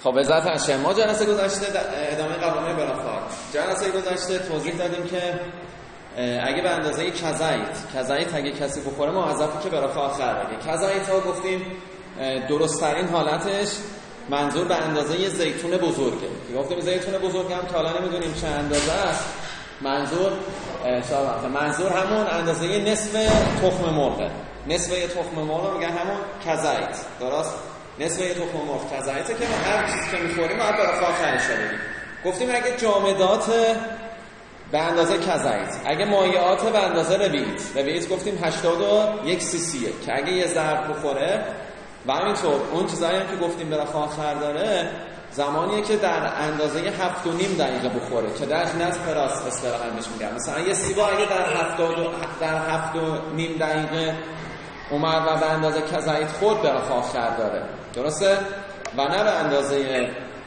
خب وزارت اشیاء ما جلسه گذشته ادامه قوانین براخار جلسه گذشته توضیح دادیم که اگه به اندازه کذایت اگه کسی بخوره موظفه که براخار آخر بگه. کذایت ها گفتیم درست ترین حالتش منظور به اندازه زیتون بزرگه. گفتیم زیتون بزرگ هم تا حالا نمیدونیم چه اندازه است. منظور همون اندازه نصف تخم مرغه. نصف یه تخم مرغ میگن همون کذایت. درست؟ نصف یه تخم مرغ کذایته که هر چیزی که می‌خوریم باید براخار آخرش بدیم. گفتیم اگه جامدات به اندازه کذایت، اگه مایعات به اندازه رویت گفتیم 81 سی سیه که اگه یه ضرب بخوره و همینطور اون چیزایی هم که گفتیم براخار آخر داره زمانیه که در اندازه 7.5 دقیقه بخوره که در نصف راست اصطلاحاً بهش میگن. مثلا یه سیبا اگه در 7.5 دقیقه اومد و به اندازه کذایت خورد براخار آخر داره، درسته؟ و نه به اندازه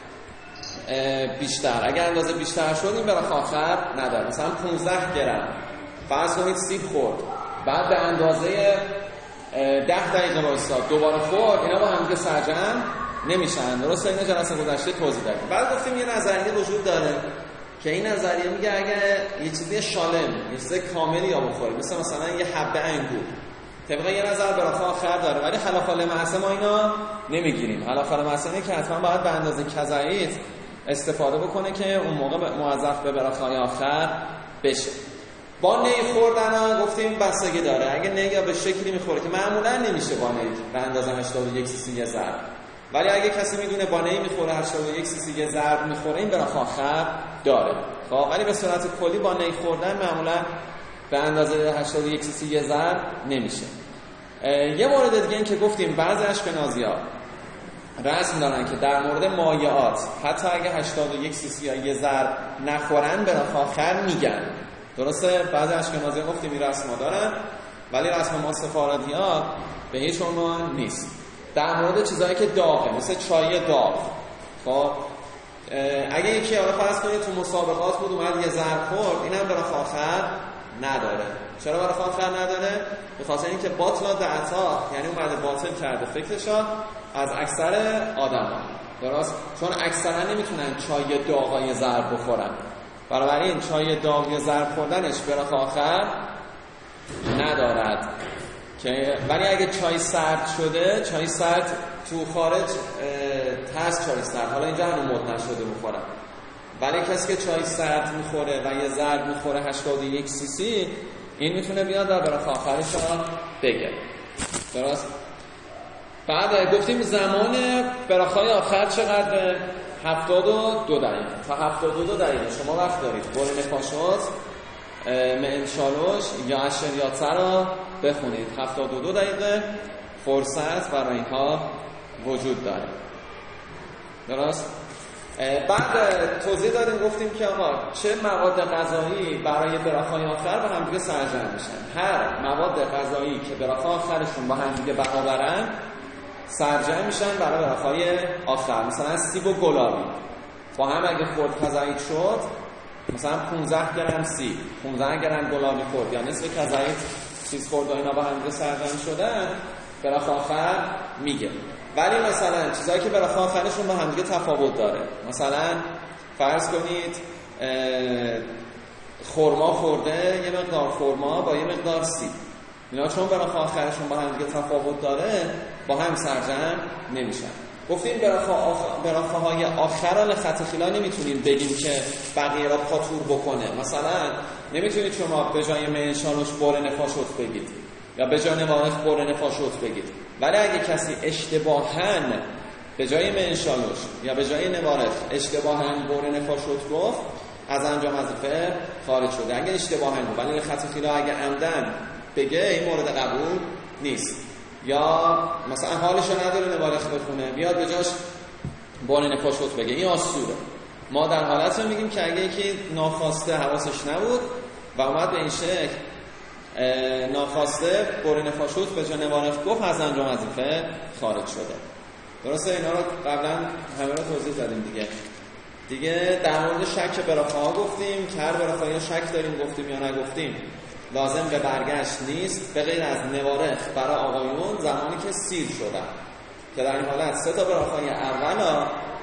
بیشتر. اگه اندازه بیشتر شد این براخار آخر نداره. مثلا 15 گرم فرض کنید سیب خورد، بعد به اندازه 10 دقیقه وایساد دوباره خورد، اینا با هم دیگه سرجم نمیشن. درسته؟ این جلسه گذشته توضیح دادیم. بعد گفتیم یه نظریه وجود داره که این نظریه میگه اگه یه چیزی شالم، یه چیز کاملی یا بخوره، مثلا یه حبه انگور، طبقه یه نظر براخار آخر داره، ولی خلافال معصه ما اینا نمیگیریم. خلافال معصه اینه که حتما باید به اندازه کذایت استفاده بکنه که اون موقع موظف به براخار آخر بشه. با نی خوردن ها گفتیم بستگی داره. اگه نی یا به شکلی میخوره که معمولا نمیشه با نی به اندازه 81 سی سی یه ضرب، ولی اگه کسی میدونه با نی میخوره 81 سی سی یه ضرب میخوره این براخار آخر داره. خب ولی به صورت کلی با نی خوردن معمولا به اندازه 81 سی سی یه ضرب نمیشه. یه مورد دیگه این که گفتیم بعضی اشکنازی‌ها رسم دارن که در مورد مایعات حتی اگه 81 سی سی یه ضرب نخورن براخار آخر میگن. درسته؟ بعضی اشکنازی‌ها گفتیم این رسم‌ها دارن، ولی رسم ما سفارتی‌ها به هیچ عنوان نیست. در مورد چیزایی که داغه مثل چای داغ، خب اگه یکی حالا فرض کنید تو مسابقات بود اومد یه ضرب خورد، اینم براخار آخر نداره. چرا براخار آخر نداره؟ به خاطر اینکه باطل دعتا، یعنی اومده باطل کرده فکرشا از اکثر آدما. درست؟ چون اکثرا نمیتونن چای داغ یه ضرب بخورن، بنابراین چای داغ یه ضرب خوردنش براخار آخر ندارد. که ولی اگه چای سرد شده، چای سرد تو خارج ترس چای سرد، حالا اینجا هنوز مد نشده بخورن، ولی کسی که چای سرد میخوره و یه ضرب میخوره 81 سی سی، این میتونه بیاد و براخار آخرش بگه. درست؟ بعد گفتیم زمان براخار آخر چقدر؟ 72 دقیقه. تا 72 دقیقه شما وقت دارید برین پاشوز منشالوش یا اشریاتر رو بخونید. 72 دقیقه فرصت برای اینها وجود داره. درست؟ بعد توضیح دادیم گفتیم که آقا چه مواد غذایی برای براخار آخر با هم دیگه سرجم میشن. هر مواد غذایی که براخار آخرشون با هم دیگه برابرن سرجم میشن برای براخار آخر. مثلا سیب و گلابی با هم اگه خورد کذایت شد، مثلا 15 گرم سیب 15 گرم گلابی خورد یا نصف کذایت چیز خورد و اینا با هم دیگه سرجم شدن براخار آخر میگه. ولی مثلا چیزایی که براخار آخرشون با هم دیگه تفاوت داره، مثلا فرض کنید خرما خورده، یه مقدار خرما با یه مقدار سیب، اینا چون براخار آخرشون با هم دیگه تفاوت داره با هم سرجم نمیشن. گفتیم براخارهای آخر لخط خیلا نمیتونیم بگیم که بقیه را پاتور بکنه. مثلا نمیتونید شما به جای منشالوش برن فاشوت بگید یا به جای نوارخ برن فاشوت بگید، ولی اگه کسی اشتباهاً به جای منشالوش یا به جای نوارخ اشتباهاً برن فاشوت گفت از انجام وظیفه خارج شده. اگه اشتباهاً گفت ولی خط خیلا اگه عمدن بگه این مورد قبول نیست. یا مثلا حالشو نداره نوارخ بخونه بیاد به جاش برن فاشوت بگه، این آسوره. ما در حالت رو میگیم که اگه یکی ناخواسته حواسش نبود و اومد به این شکل ناخواسته برین فاشوت به جا نوارخ گفت از انجام وظیفه خارج شده. درسته؟ اینا رو قبلا همه رو توضیح دادیم دیگه در مورد شک براخارها گفتیم که هر براخاری شک داریم گفتیم یا نگفتیم لازم به برگشت نیست، به غیر از نوارخ برای آقایون زمانی که سیر شدن که در این حالت 3 تا براخاری اول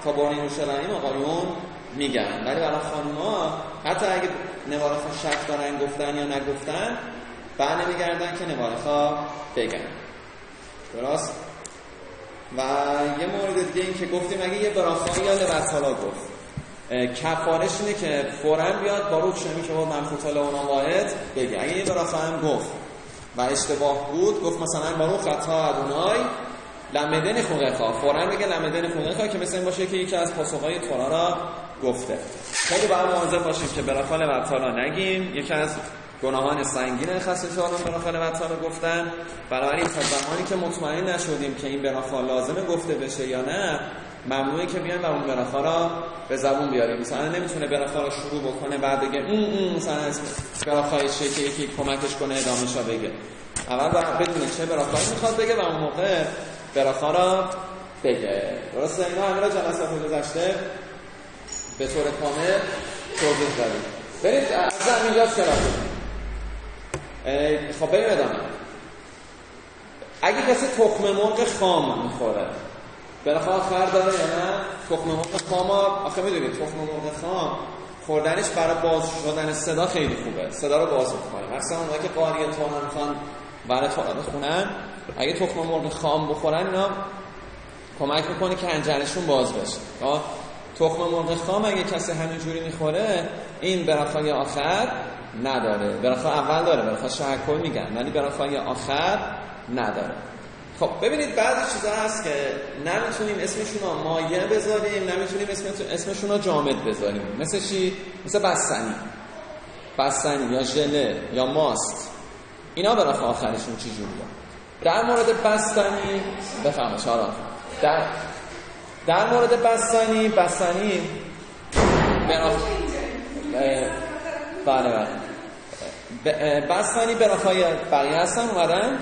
تا برون یروشلایم آقایون میگن، ولی برای خانوما حتی اگه نوارخا شک دارن گفتن یا نگفتن بر نمیگردن که نوارخا بگن. درست؟ و یه مورد دیگه این که گفتیم اگه یه براخایی یا لبطالا گفت کفارش اینه که فوراً بیاد با روح شمی که با منفوطال اونا واحد بگه. اگه یه براخا هم گفت و اشتباه بود، گفت مثلا با روح خطا ادونای لمدن خوغخا، فوراً بگه لمدن خوغخا که مثل این باشه که یکی از پاسخهای تورا را گفته. خیلی باید مواظب باشیم که براخا لبطالا نگیم، یکی از گناهان سنگین خصیصان براخا لبطالا گفتن. بنابراین تا زمانی که مطمئن نشدیم که این براخا لازمه گفته بشه یا نه، ممنوعه که بیان و اون براخا را به زبون بیاریم. مثلا نمیتونه براخا را شروع بکنه بعد بگه مثلا اسم براخای چه که یکی کمکش کنه ادامه‌ش رو بگه. اول باید بدونه چه براخایی میخواد بگه و اون موقع براخا را بگه. درسته؟ اینا همه را جلسات گذشته به طور کامل توضیح دادیم. برید از همینجا شروع کنیم. خب بریم ادامه. اگه کسی تخم مرغ خام میخوره براخا آخر داره یا نه؟ تخم مرغ خام آخه میدونید تخم مرغ خام خوردنش برای باز شدن صدا خیلی خوبه، صدا رو باز میکنه. مثلا اونایی که قاری توران خوان برای توران خونن اگه تخم مرغ خام بخورن اینا کمک میکنه که حنجرشون باز بشه. تخم مرغ خام اگه کسی همینجوری میخوره این براخای آخر نداره. براخا اول داره، براخا شهرکل میگن، ولی براخای آخر نداره. خب ببینید بعضی چیزا هست که نمیتونیم اسمشون رو مایع بذاریم، نمیتونیم اسمشون رو جامد بذاریم. مثل چی؟ مثل بستنی یا ژله یا ماست. اینا براخا آخرشون چی جوریه؟ در مورد بستنی بفهمه چرا در مورد بستنی بله بستنی براخای بقیه هستن اومدن.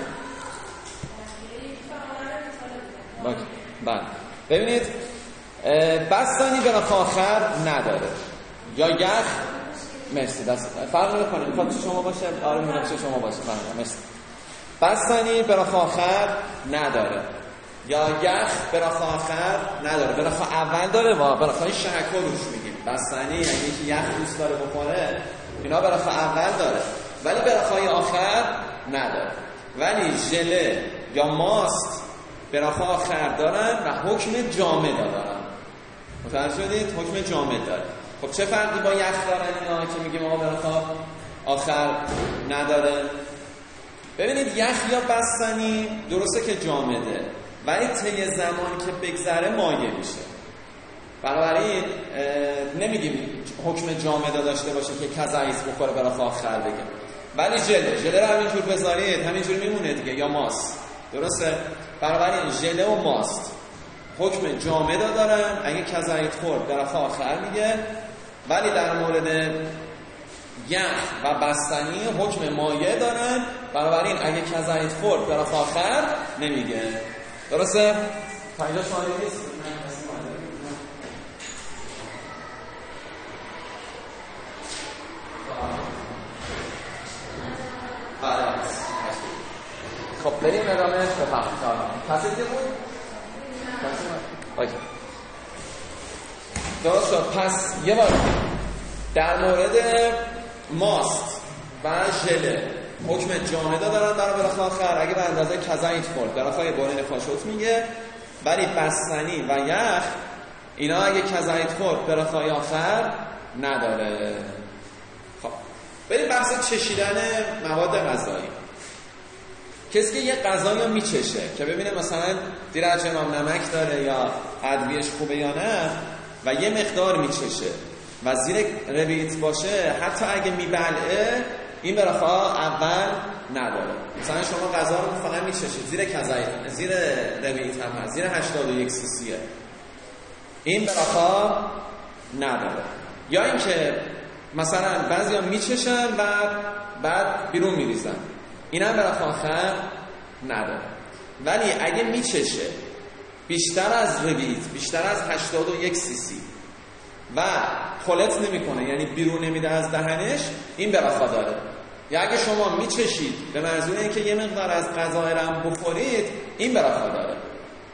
بله ببینید بستنی براخا آخر نداره یا یخ. مرسی دست فرق نمی‌کنه میخواد شما باشه. آره میگم شما باشه. مرسی. بستنی براخا آخر نداره یا یخ براخا آخر نداره. براخا اول داره و براخای شهکل روش میگیم. بستنی یعنی که یخ دوست داره بخوره اینا براخا اول داره ولی براخای آخر نداره. ولی ژله یا ماست براخا آخر دارن و حکم جامد دارن. متوجه شدید؟ حکم جامد داره. خب چه فرقی با یخ دارن اینا که میگیم آقا براخا آخر نداره؟ ببینید یخ یا بستنی درسته که جامده ولی طی زمانی که بگذره مایع میشه. بنابراین نمیگیم حکم جامد داشته باشه که کذایس بخوره براخا آخر بگه. ولی ژله رو همینجور بذارید همینجور میمونه دیگه یا ماست. درسته؟ بنابراین ژله و ماست حکم جامد دارن. اگه کذایت خورد براخا آخر میگه، ولی در مورد یخ و بستنی حکم مایع دارن. بنابراین اگه کذایت خورد براخا آخر نمیگه. درسته؟ تا اینجا سوالی نیست؟ خب بریم ادامه بفهمیم. پس دیگه بود؟ درست شد. پس یه بار در مورد ماست و ژله حکم جامده دارن در براخا آخر. اگه به اندازه کذایت خورد براخای بارین خاشوت میگه، ولی بستنی و یخ اینا اگه کذایت خورد براخای آخر نداره. خب بریم بحث چشیدن مواد غذایی. کسی که یه غذایی رو میچشه که ببینه مثلا زیر اجناب نمک داره یا ادویه‌اش خوبه یا نه و یه مقدار میچشه و زیر ربیت باشه، حتی اگه میبلعه این براخا اول نداره. مثلا شما غذا رو فقط میچشید زیر کذایت، زیر ربیت هم هست، زیر 81 سی سیه، این براخا نداره. یا اینکه مثلا بعضیا میچشن و بعد بیرون میریزن، این هم براخا آخر نداره. ولی اگه میچشه بیشتر از ربیت، بیشتر از 81 سی سی و خلط نمیکنه، یعنی بیرون نمیده از دهنش، این براخا داره. یا اگه شما میچشید به منظور اینکه یه مقدار از غذا رم بخورید، این براخا داره.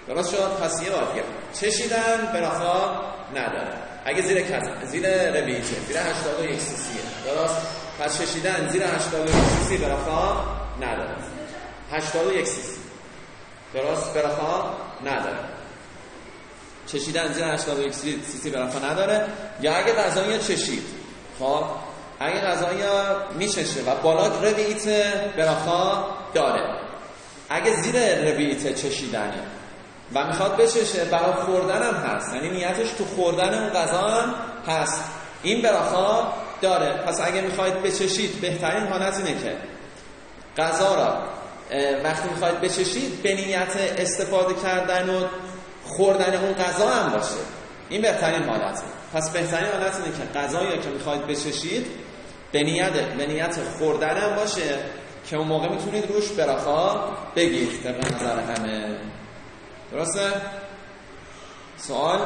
درست شد؟ پس یه بار دیگه چشیدن براخا نداره اگه زیر ربیعیته، زیر 81 سی سیه. درست؟ پس چشیدن زیر 81 سی سی براخا نداره. 81 سی سی. درست؟ براخا نداره. چشیدن زیر 81 سی سی براخا نداره. یا اگه غذایی چشید، خب اگه غذایی میچشه و بالا ربیعیته براخا داره. اگه زیر ربیعیته چشیدنه و میخواد بچشه برای خوردن هم هست، یعنی نیتش تو خوردن اون غذا هم هست، این براخا داره. پس اگه میخواید بچشید بهترین حالت اینه که غذا را وقتی میخواید بچشید به نیت استفاده کردن و خوردن اون غذا هم باشه، این بهترین حالته. پس بهترین حالت اینه که غذایی که میخواید بچشید به نیت خوردن هم باشه که اون موقع میتونید روش براخا بگید طبق نظر همه. درسته؟ سوال؟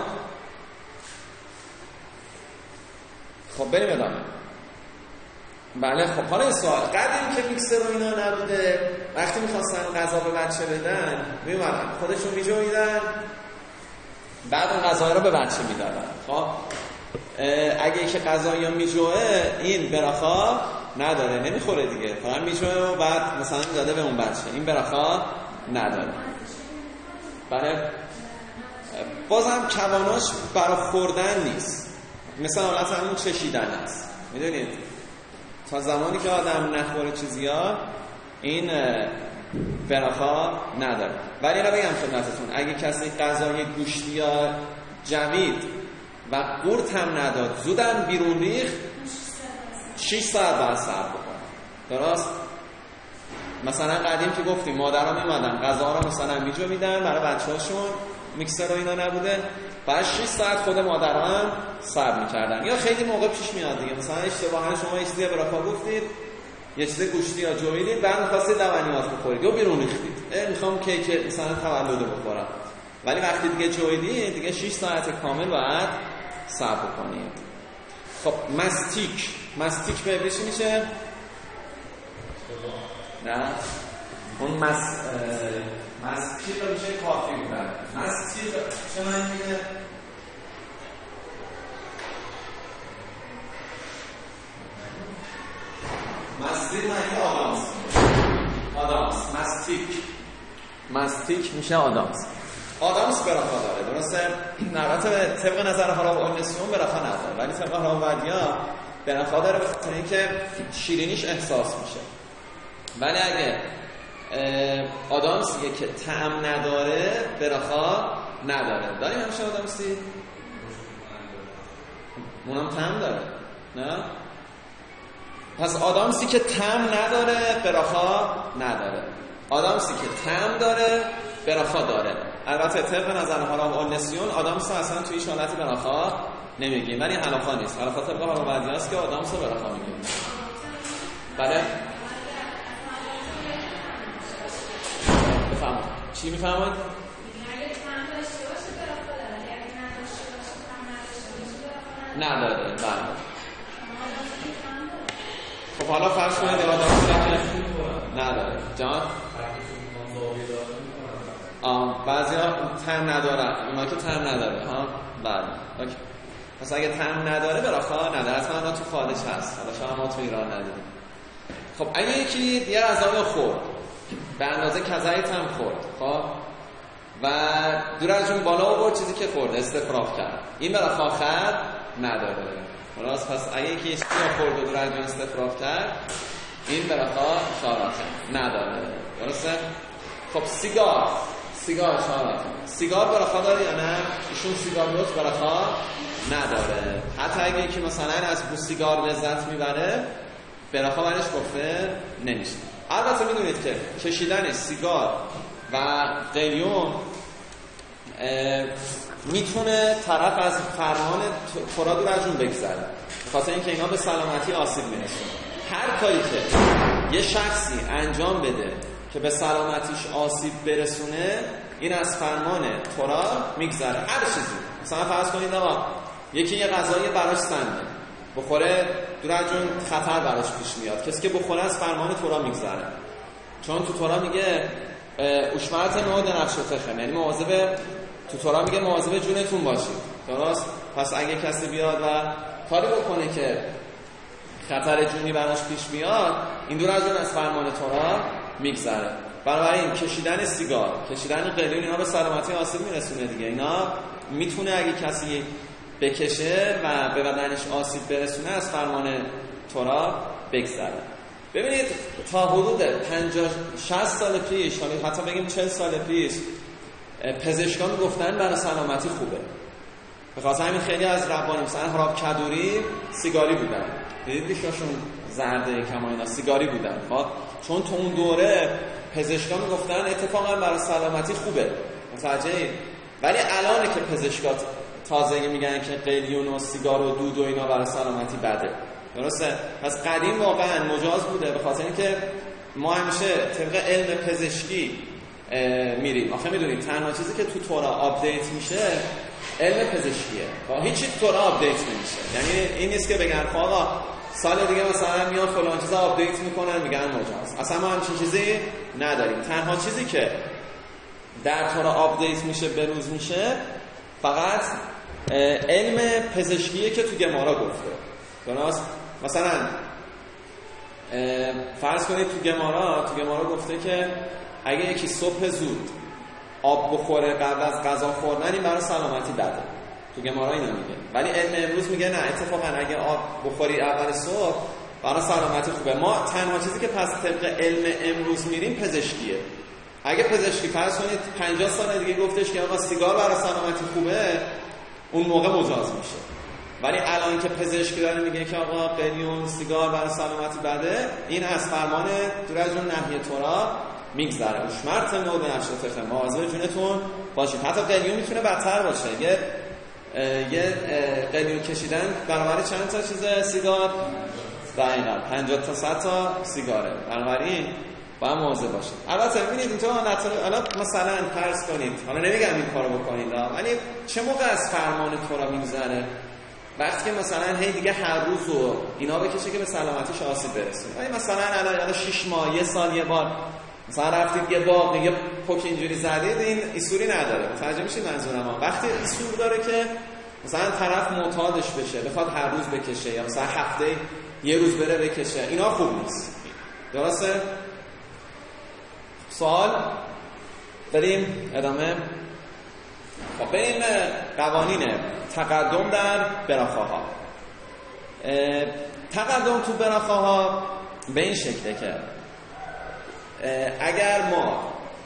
خب بریم ادامه. بله خب حالا این سوال قدیم که میکسر و اینا نبوده، وقتی میخواستن غذا به بچه بدن میومدن خودشون میجویدن، بعد اون غذا رو به بچه میدادن. خب اگه که غذایی رو میجوه این براخا نداره، نمیخوره دیگه، فقط میجوه و بعد مثلا میداده به اون بچه، این براخا نداره. بله بازم کواناش برای خوردن نیست، مثلا حالت همون چشیدن است. میدونید تا زمانی که آدم نخوره چیزیا این براخا نداره. ولی را بگم خدمتتون اگه کسی غذای گوشتی یا جوید و قورت هم نداد زودن بیرون ریخت 6 ساعت بعد صبر بکنه. درست؟ مثلا قدیم که گفتیم مادرها میمدن غذا رو مثلا میجویدن برای بچه‌هاشون، میکسر و اینا نبوده، بعد 6 ساعت خود مادرها هم صبر میکردن. یا خیلی موقع پیش میاد دیگه، مثلا اشتباها شما چیزی براخا گفتید، یه چیز گوشتی یا جویدید، بعد می‌خواستید لبنیات بخورید یا بیرون ریختید، میخوام کیک مثلا تولد بخورم، ولی وقتی دیگه جویدید دیگه 6 ساعت کامل باید صبر کنید. خب مستیک به عبری میشه؟ نه اون مستیک رو میشه کافی بودن. مستیک چه معنی میده؟ مستیک معنی آدامس. مستیک میشه آدامس براخا داره. درسته؟ البته طبق نظر حالا و اونسیون براخا نداره، ولی طبق حالا و ودیا براخا داره، بخاطر اینکه شیرینیش احساس میشه. ولی اگه آدامسیه که طعم نداره براخا نداره. داریم همشه آدامسی؟ اونم طعم داره نه؟ پس آدامسی که طعم نداره براخا نداره، آدامسی که طعم داره براخا داره. البته طبق نظر حالا و اونسیون آدامس اصلا توی هیچ حالتی براخا نمیگیم، ولی حلافا نیست. حلافا طبق حالا و ودیاست که آدامس براخا میگیم. بله؟ بفهمون چی میفهمون؟ نداره. بله خب حالا فرض کنید نداره جان؟ بعضی ها طعم ندارن، اونا که طعم نداره ها. بله اوکی. پس اگه طعم نداره براخا نداره، اصلا اونا تو خارج هست، حالا شما ما تو ایران نداریم. خب اگه یکی یه غذایی خورد به اندازه کذایت هم خورد، خب و دور از جون بالا آورد چیزی که خورد استفراغ کرد، این براخا خر نداره. خلاص پس اگه یکی چیزی خورد و دور از جون استفراغ کرد این براخا اشارات نداره. درسته؟ خب سیگار براخا داره یا نه؟ ایشون سیگار نوش براخا نداره. حتی اگه یکی مثلا از بو سیگار لذت میبره براخا برش گفته نمیشه. البته میدونید که کشیدن سیگار و قلیون میتونه طرف از فرمان تورا دور از جون بگذره، خاطر اینکه اینا به سلامتی آسیب میرسونه. هر کاری که یه شخصی انجام بده که به سلامتیش آسیب برسونه این از فرمان تورا میگذره. هر چیزی، مثلا فرض کنید آقا یکی یه غذایی براش سنده بخوره دور از جون خطر براش پیش میاد، کسی که بخوره از فرمان تورا میگذره، چون تو تورا میگه اوشمرت نود نفشتخم، یعنی مواظب، تو تورا میگه مواظب جونتون باشید. درست؟ پس اگه کسی بیاد و کاری بکنه که خطر جونی براش پیش بیاد، این دور از اون از فرمان تورا میگذره. بنابراین کشیدن سیگار، کشیدن قلیون، اینا به سلامتی آسیب میرسونه دیگه. اینا میتونه اگه کسی بکشه و به بدنش آسیب برسونه از فرمان تورا بگذره. ببینید تا حدود 50-60 سال پیش، حتی بگیم 40 سال پیش، پزشکان گفتن برای سلامتی خوبه. به خاطر همین خیلی از ربانی مثلا هراب کدوری سیگاری بودن، دیدید ریشاشون زرده کما اینا سیگاری بودن. چون تو اون دوره پزشکان میگفتن اتفاقا برای سلامتی خوبه، متوجهی؟ ولی الان که پزشکا تازه میگن که قلیون و سیگار و دود و اینا برای سلامتی بده. درسته؟ پس قدیم واقعا مجاز بوده، به خاطر اینکه ما همیشه طبق علم پزشکی میریم. آخه میدونید تنها چیزی که تو تورا آپدیت میشه علم پزشکیه. هیچ چیز تورا آپدیت نمیشه. یعنی این نیست که بگن آقا سال دیگه مثلا میان فلان چیزا آپدیت میکنن میگن مجاز. اصلا ما همچین چیزی نداریم. تنها چیزی که در تورا آپدیت میشه بروز میشه فقط علم پزشکیه که تو گمارا گفته. درست؟ مثلا فرض کنید تو گمارا گفته که اگه یکی صبح زود آب بخوره قبل از غذا خوردن این برای سلامتی بده. تو گمارا اینو میگه. ولی علم امروز میگه نه، اتفاقا اگه آب بخوری اول صبح برای سلامتی خوبه. ما تنها چیزی که پس طبق علم امروز میریم پزشکیه. اگه پزشکی فرض کنید 50 سال دیگه گفتش که آقا سیگار برای سلامتی خوبه، اون موقع مجاز میشه. ولی الان که پزشکی داره میگه که آقا قلیون سیگار برای سلامتی بده، این از فرمان درجون نهی تورا میگذره. اوشمرت نود نفشتخم، مواظب جونتون باشید. حتی قلیون میتونه بدتر باشه. یه قلیون کشیدن برابر چند تا چیز سیگار؟ دقیقاً 50 تا 100 تا سیگاره. بنابراین باید مواظب باشید. البته ببینید اینجا حالا مثلا فرض کنید، حالا نمیگم این کارو بکنید، ولی چه موقع از فرمان تورا میگذره؟ وقتی که مثلا هی دیگه هر روز و اینا بکشه که به سلامتیش آسیب برسونه. ولی مثلا الان 6 ماه، یه سال یه بار مثلا رفتید یه باغ یه پک اینجوری زدید، این ایسوری نداره. متوجه میشید منظورم؟ وقتی ایسور داره که مثلا طرف معتادش بشه، بخواد هر روز بکشه یا مثلا هفته یه روز بره بکشه، اینا خوب نیست. درسته؟ سوال بریم ادامه. خب بریم قوانین تقدم در براخاها. تقدم تو براخاها به این شکله که اگر ما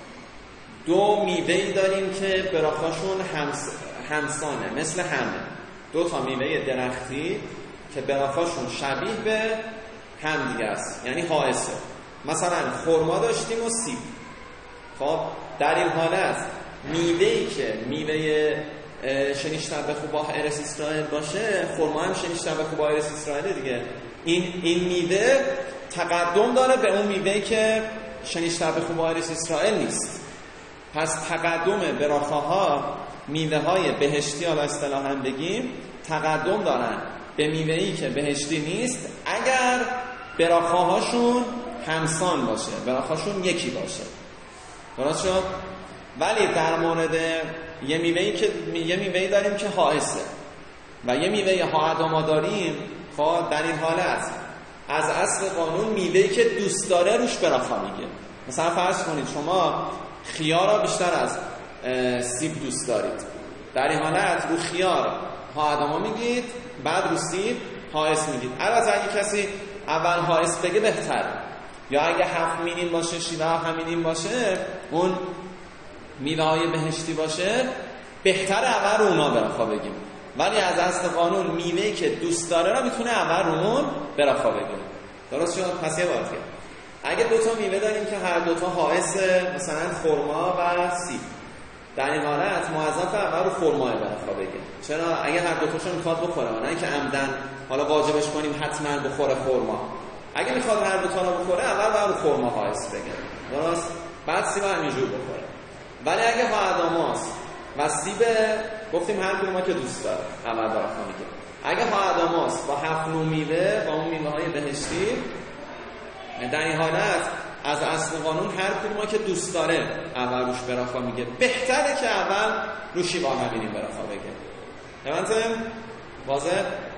دو میوه‌ای داریم که براخاشون همسانه، مثل همه، 2 تا میوه درختی که براخاشون شبیه به هم دیگه است، یعنی حائسه. مثلا خرما داشتیم و سیب. خب در این حالت میوه‌ای که میوه شنیشتبه خوبا ارس اسرائیل باشه، خرما هم شنیشتبه خوبا ارس اسرائیل دیگه. این میوه تقدم داره به اون میوه‌ای که شنیشتبه خوبا ارس اسرائیل نیست. پس تقدم براخاها، میوه های بهشتی حالا اصطلاحاً بگیم، تقدم دارن به میوه‌ای که بهشتی نیست اگر براخاهاشون همسان باشه، براخاشون یکی باشه. درست شد؟ ولی در مورد یه میوه‌ای داریم که حائسه و یه میوه هاعداما داریم، خب در این حالت از اصل قانون میوه‌ای که دوست داره روش براخا میگه. مثلا فرض کنید شما خیار را بیشتر از سیب دوست دارید، در این حالت رو خیار هاعداما میگید، بعد رو سیب حائس میگید. البته اگه کسی اول حائس بگه بهتره، یا اگه 7 مینیم باشه، شیوه همینیم باشه، اون میوه های بهشتی باشه، بهتره اول رو اونا براخا بگیم. ولی از اصل قانون میوهی که دوست داره را میتونه اول رو اون براخا بگیم. درست شد؟ پس یه بار دیگه اگه 2 تا میوه داریم که هر 2 تا حائس، مثلا خرما و سیب، در این حالت موظف اول رو خرما براخا بگیم. چرا؟ اگه هر 2 تاشون میخواد بخوره، نه اینکه عمدن حالا واجبش کنیم حتما بخوره خرما. اگه میخواد هر 2 تا رو بخوره، اول رو خرما حائس بگه. درست؟ بعد سیب همینجور بخوره. ولی اگه هاعداماست و سیب، گفتیم هر کدوم که دوست داره اول براخا میگه. اگه هاعداماست با 7 نوع میوه، با اون میوه های بهشتی، در این حالت از اصل قانون هر کدوم که دوست داره اول روش برافا میگه، بهتره که اول رو شیوا همینیم برافا بگه. نمانتم؟ واضح؟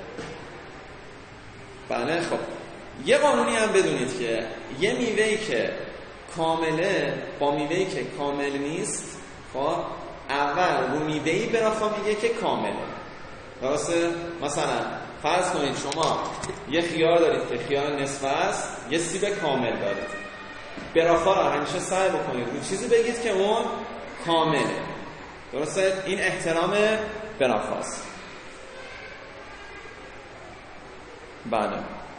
بله. خب یه قانونی هم بدونید که یه میوهی که کامله با میوهی که کامل نیست، خب اول رو میوهی برافا میگه که کامله. درسته؟ مثلا فرض کنید شما یه خیار دارید که خیار نصفه است، یه سیب کامل دارید، برافا رو همیشه سعی بکنید رو چیزی بگید که اون کامله. درسته؟ این احترام برافاست. بله.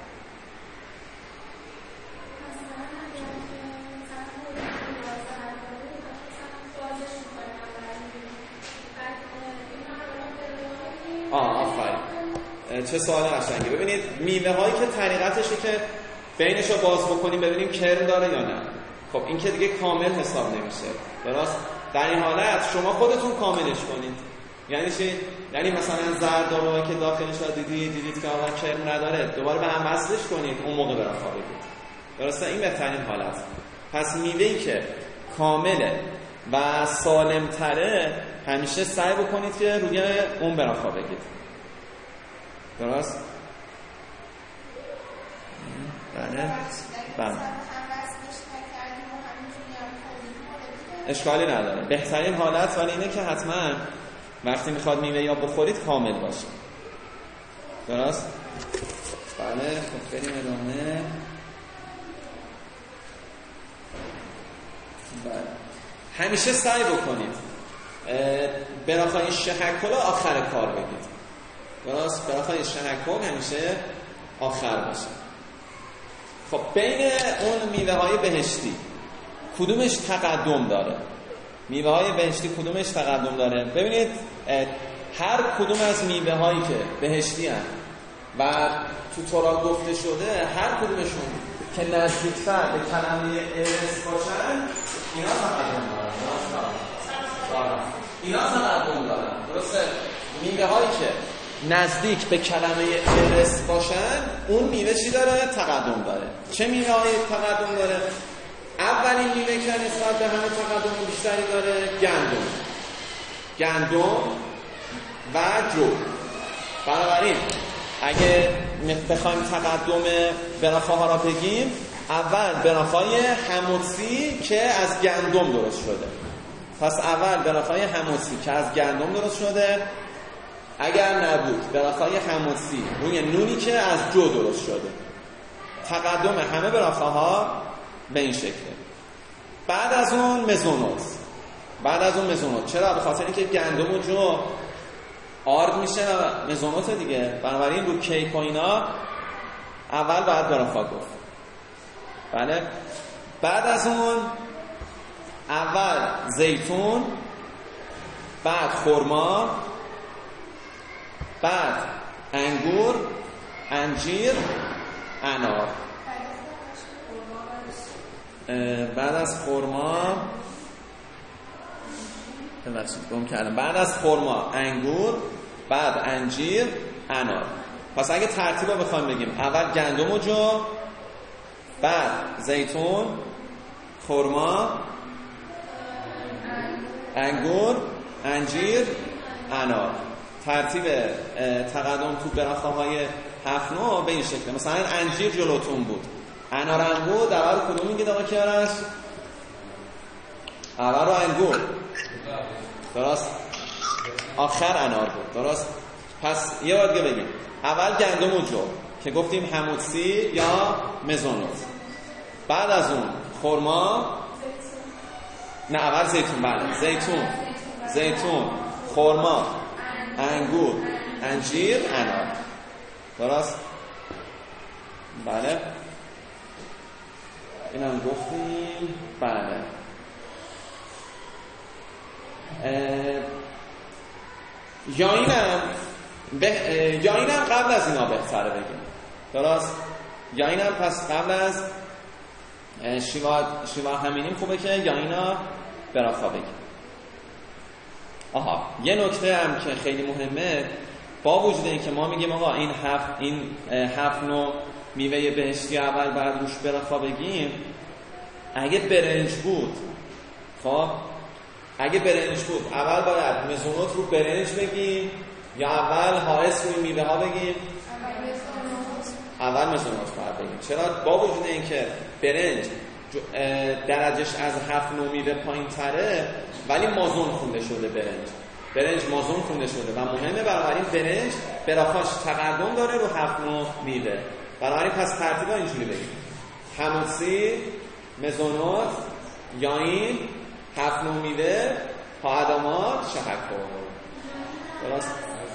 آفرین، چه سوال قشنگی. ببینید میوه هایی که طریقتشه که بینش رو باز بکنیم ببینیم کرم داره یا نه، خب این که دیگه کامل حساب نمیشه. درست؟ در این حالت شما خودتون کاملش کنید. یعنی چی؟ یعنی مثلا زردآلو که داخلش رو دیدید که آقا کرم نداره، دوباره به هم وصلش کنید، اون موقع برافا بگید. درسته؟ این بهترین حالت. پس میوه‌ای که کامله و سالم تره همیشه سعی بکنید که روی اون برافا بگید. درست؟ بله. بله. اشکالی نداره. بهترین حالت ولی اینه که حتما وقتی میخواد میوه یا بخورید کامل باشه. درست؟ بله. خب بریم ادامه. بله. همیشه سعی بکنید برافای شهکل آخر کار بگید. درست؟ برافای شهکل همیشه آخر باشه. خب بین اون میوه های بهشتی کدومش تقدم داره؟ میوه های بهشتی کدومش تقدم داره؟ ببینید هر کدوم از میوه هایی که بهشتی هست و تو تورات گفته شده، هر کدومشون که نزدیکتر به کلمه ارث باشن اینا تقدم دارن. اینا تقدم دارن. درسته؟ میوه هایی که نزدیک به کلمه ارث باشن اون میوه چی داره؟ تقدم داره. چه میوه های تقدم داره؟ اولین میوه که نسبت به همه تقدم بیشتری داره گندم و جو. بنابراین اگه بخوایم تقدم برافاها را بگیم، اول برافای حموسی که از گندم درست شده. پس اول برافای حموسی که از گندم درست شده، اگر نبود برافای حموسی روی نونی که از جو درست شده. تقدم همه برافاها به این شکله. بعد از اون مزونوت. چرا؟ به خاطر اینکه گندم و جو آرد میشه و مزونوت دیگه. بنابراین رو کیک و اینا اول باید برافا گفت. بله. بعد از اون اول زیتون، بعد خرما، بعد انگور، انجیر، انار. بعد از خرما بعد از خرما انگور، بعد انجیر، انار. پس اگه ترتیب رو بخوایم بگیم، اول گندم و جو، بعد زیتون، خرما، انگور، انجیر، انار. ترتیب تقدم تو برافاهای 7 نوع به این شکله. مثلا انجیر جلوتون بود، انار هم بود. اول کدوم میگید آقا کیارش؟ اول رو انگور، درست؟ آخر انار بود، درست؟ پس یه بار دیگه بگیم، اول گندم و جو که گفتیم حموسی یا مزونوت، بعد از اون خرما، نه اول زیتون، بله زیتون، خرما، انگور، انجیر، انار. درست؟ بله. اینم گفتیم. بله. یا اینم قبل از اینا بهتره بگیم. درست؟ یا اینم پس قبل از شیوا همینیم خوبه که یا اینا برافا بگیم. یه نکته هم که خیلی مهمه، با وجود این که ما میگیم آقا این هفت نوع میوه بهشتی اول بعد روش برافا بگیم، اگه برنج بود، خب اگه برنج بود اول باید مزونوت رو برنج بگیم یا اول حائس روی میوه ها بگیم؟ اول مزونوت باید بگیم. چرا؟ با وجود اینکه برنج درجش از 7 نوع میوه پایین تره ولی مازون خونده شده. برنج مازون خونده شده و مهمه، بنابراین برنج براخاش تقدم داره رو 7 نوع میوه. بنابراین پس ترتیبا اینجوری بگیم: حموسی، مزونوت، یاین، 7 نوع میوه، پاادامات، شهکر. درست؟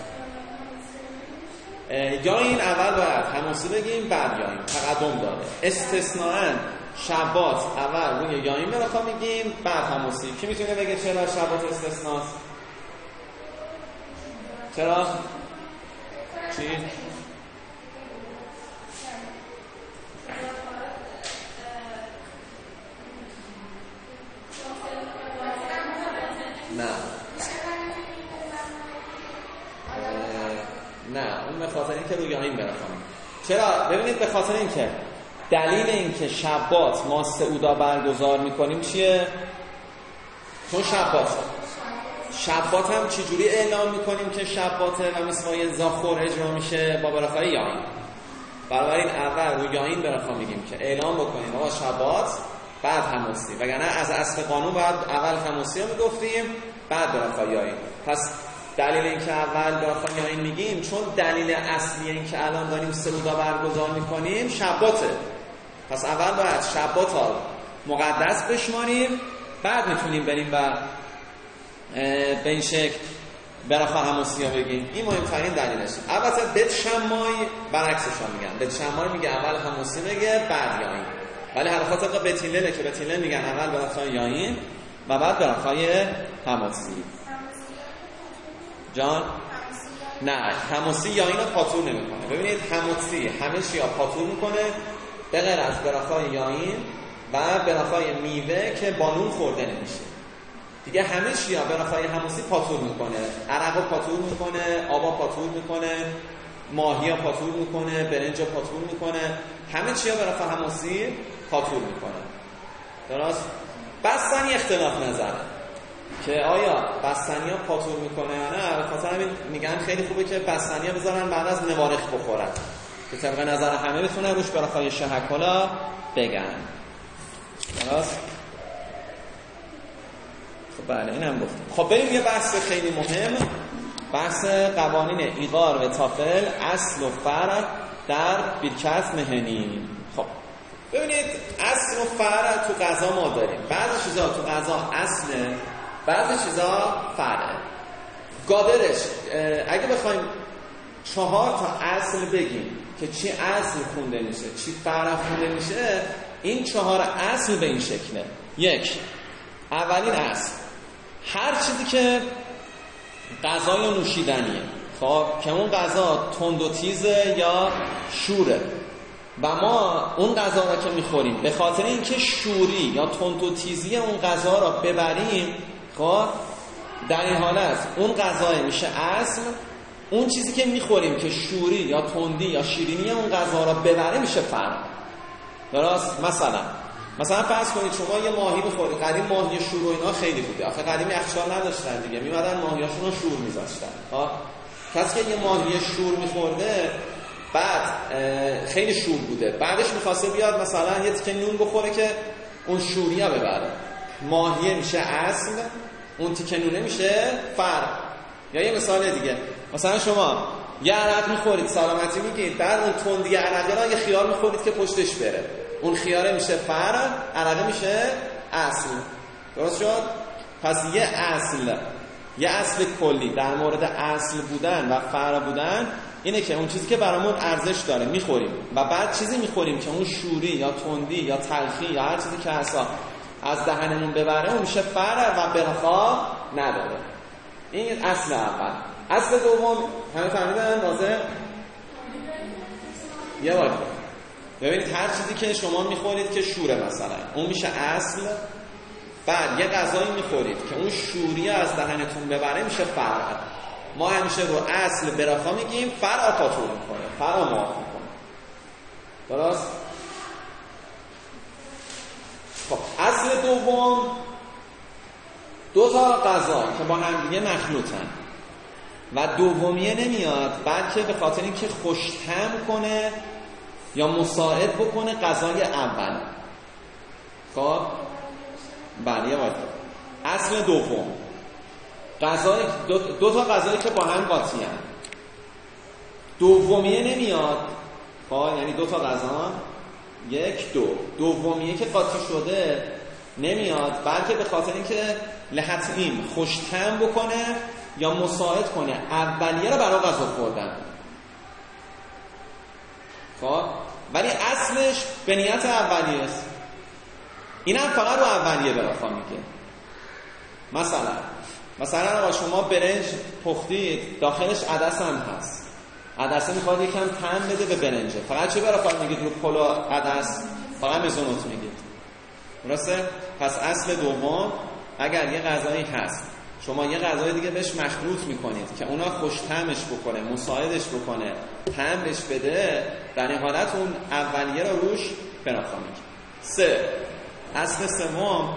یاین اول باید حموسی بگیم بعد یاین، تقدم داره. استثناءً شبات اول روی یاین براخا میگیم بعد حموسی. کی میتونه بگه چرا شبات استثناست؟ چرا؟ چی؟ نه اون به خاطر اینکه روی یاین براخا. چرا؟ ببینید به خاطر اینکه دلیل اینکه شبات ما سعودا برگزار میکنیم چیه؟ چون شبات هم چجوری اعلام میکنیم که شباته و مسوای زاخور اجرا میشه؟ با براخای یاین. بنابراین اول روی یاین براخا میگیم که اعلام بکنیم آقا شبات بعد حموسی، وگرنه از اصل قانون باید اول حموسی رو میگفتیم بعد براخای یاین. پس دلیل اینکه اول براخای یاین میگیم چون دلیل اصلی اینکه الان داریم سعودا برگزار میکنیم شباته. پس اول باید شبات ها مقدس بشماریم بعد میتونیم بریم و به این شکل براخا حموسی ها بگیم. این مهمترین دلیلشه. البته بت شمای برعکسش میگن، بت شمای میگه اول حموسی بگه بعد یاین، ولی حرفات طبق بتیلنه که بتیلن میگن اول براخای یاین و بعد براخای حموسی. جان؟ نه حموسی یاین رو پاتور نمیکنه. ببینید حموسی همه چی ها پاتور میکنه به غیر از براخای یاین و براخای میوه که بانون خورده نمیشه دیگه. همه چیا براخای حموسی پاتور میکنه. عرقو پاتور میکنه، آبا پاتور میکنه، ماهی پاتور میکنه، برنج پاتور میکنه، همه چیا براخای حموسی پاتور میکنه. درست؟ بستنی اختلاف نظره که آیا بستنی ها پاتور میکنه یا نه. به خاطر همین میگن خیلی خوبه که بستنی ها بذارن بعد از نوارخ بخورن که طبق نظر همه بتونن روش براخای شهکلا بگن. درست؟ خب بله این هم گفتیم. خب بریم یه بحث خیلی مهم، بحث قوانین ایغار و تافل، اصل و فرع در بیرکت مهنی. خب ببینید اصل و فرع تو غذا ما داریم. بعضی چیزا تو غذا اصله، بعضی چیزا فرعه. قادرش اگه بخوایم 4 تا اصل بگیم که چی اصل خونده میشه چی فرع خونده میشه، این 4 اصل به این شکله. 1. اولین اصل هر چیزی که غذا یا نوشیدنیه، خب که اون غذا تند و تیزه یا شوره و ما اون غذا را که میخوریم به خاطر اینکه شوری یا تند و تیزی اون غذا را ببریم، خب در این حالت اون غذا میشه اصل. اون چیزی که میخوریم که شوری یا تندی یا شیرینی اون غذا را ببره میشه فرع. درست؟ مثلا فرض کنید شما یه ماهی بخورید. قدیم ماهی شور و اینا خیلی بوده. آخه قدیم یخچال نداشتن دیگه، میمدن ماهیاشون رو شور میذاشتن. کسی که یه ماهی شور میخورده بعد خیلی شور بوده، بعدش میخواسته بیاد مثلا یه تیکه نون بخوره که اون شوریا ببره، ماهی میشه اصل، اون تیکه نونه میشه فرع. یا یه مثال دیگه، مثلا شما یه عرق میخورید سلامتی میگید، بعد اون تندی عرقه را یه خیار میخورید که پشتش بره، اون خیاره میشه فرع، عرقه میشه اصل. درست شد؟ پس یه اصل کلی در مورد اصل بودن و فرع بودن اینه که اون چیزی که برامون ارزش داره میخوریم و بعد چیزی میخوریم که اون شوری یا تندی یا تلخی یا هر چیزی که اصلا از دهنمون ببره اون میشه فرع و براخا نداره. این اصل اول. اصل دوم همه فهمیدن؟ ناظر یه بار ببینید هر چیزی که شما میخورید که شوره مثلا اون میشه اصل. بعد یه غذایی میخورید که اون شوری از دهنتون ببره میشه فرع. ما همیشه رو اصل براخا میگیم، فرع پاتور میکنه، فرع معاف میکنه. درست؟ خب اصل دوم دو تا غذا که با هم دیگه مخلوطن و دومیه نمیاد، بلکه به خاطر اینکه خوش‌طعم کنه یا مساعد بکنه غذای اول. خب بله باید اصل دوم غذای دو تا غذایی که با هم قاطی ان، دومیه نمیاد. خب یعنی دو تا غذا یک دو، دومیه که قاطی شده نمیاد، بلکه به خاطر اینکه لحتیم خوش‌طعم بکنه یا مساعد کنه اولیه رو برای غذا خوردن. خب ولی اصلش به نیت اولیه است. اینم فقط رو اولیه برافا میگه. مثلا شما برنج پختید داخلش عدس هم هست، عدسه میخواد یکم طعم بده به برنجه، فقط چه برافا میگید رو پلو عدس؟ فقط مزونوت میگید. درسته؟ پس اصل دوم اگر یه غذایی هست شما یه غذای دیگه بهش مخلوط میکنید که اونا خوش طعمش بکنه، مساعدش بکنه، طعم بهش بده، در این حالت اون اولیه رو روش برافا میگید. سه، اصل سوم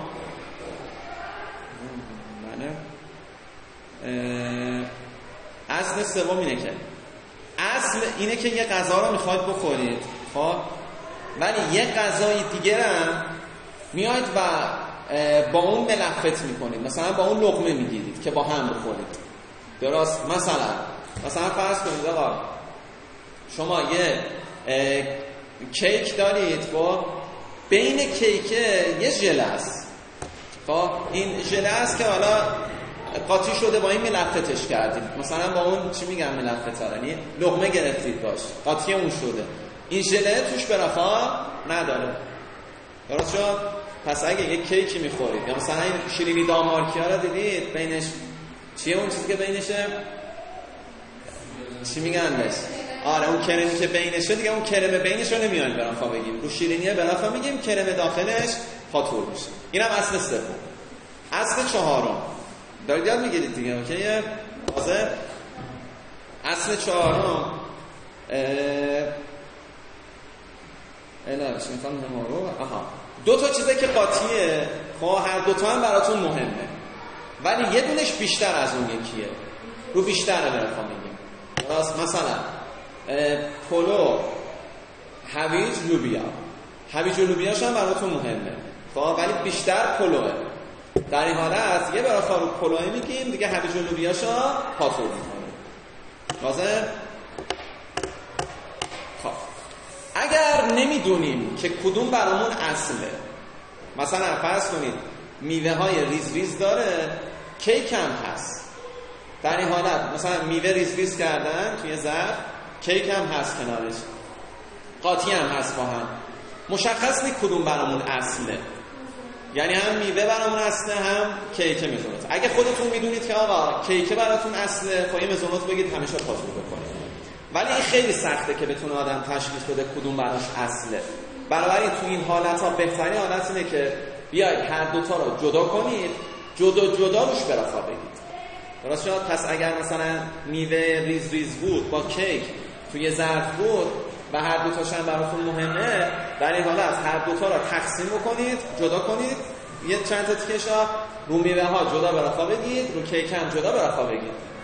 اصل سوم اینه که اصل اینه که یه غذا رو میخواید بخورید، خب ولی یه غذای دیگه هم میاید و با اون ملفت میکنید، مثلا با اون لقمه میگیرید که با هم بخورید. درست؟ مثلا فرض کنید آقا شما یه کیک دارید، خب بین کیک یه ژله است، خب این ژله است که حالا قاطی شده با این ملفتش کردید، مثلا با اون چی میگم ملفت یعنی لقمه گرفتید باش قاطی اون شده، این ژله توش برافا نداره. درست شد؟ پس اگه یک کیکی میخورید یا مثلا این شیرینی دامارکیا رو دیدید بینش چیه اون چیزی که بینشه؟ چی میگن بهش؟ آره اون کرمی که بینشه دیگه، اون کرم بینش رو نمیایم برافا بگیم، رو شیرینیه برافا میگیم، کرم داخلش پاتور میشه. اینم اصل سوم. اصل چهارم دارید یاد میگیرید دیگه، اوکیه؟ واضح؟ اصل چهارم الهش میخوام نمارو دو تا چیزه که قاطیه، خب هر دوتا هم براتون مهمه ولی یه دونش بیشتر از اون یکیه، رو بیشتره برافا میگیم. راست؟ مثلا پلو هویج لوبیا، هویج و لوبیاش هم براتون مهمه، خب ولی بیشتر پلوه. در این حالت یه برافا رو پلوه میگیم دیگه، هویج و لوبیاشو پاتور میکنیم. واضح؟ خب اگر نمیدونیم که کدوم برامون اصله، مثلا فرض کنید میوه های ریز ریز داره، کیک هم هست، در این حالت مثلا میوه ریز ریز کردن توی ظرف، کیک هم هست کنارش، قاطی هم هست با هم، مشخص نیست کدوم برامون اصله، یعنی هم میوه برامون اصله هم کیک مزونوت. اگه خودتون میدونید که آقا کیک براتون اصله، خب یه مزونوت بگید همیشه پاتور بکنید، ولی این خیلی سخته که بتونه آدم تشخیص بده کدوم براش اصله. بنابراین تو این حالت ها بهترین حالت اینه که بیاید هر دوتا رو جدا کنید، جدا روش برافا بگید. درست شد؟ پس اگر مثلا میوه ریز ریز بود با کیک توی ظرف بود و هر دوتاش هم براتون مهمه، در این حالت هر دوتا رو تقسیم بکنید، جدا کنید، یه چند تا تیکشا رو میوه ها جدا برافا بگید، رو کیک هم جدا برافا بگید.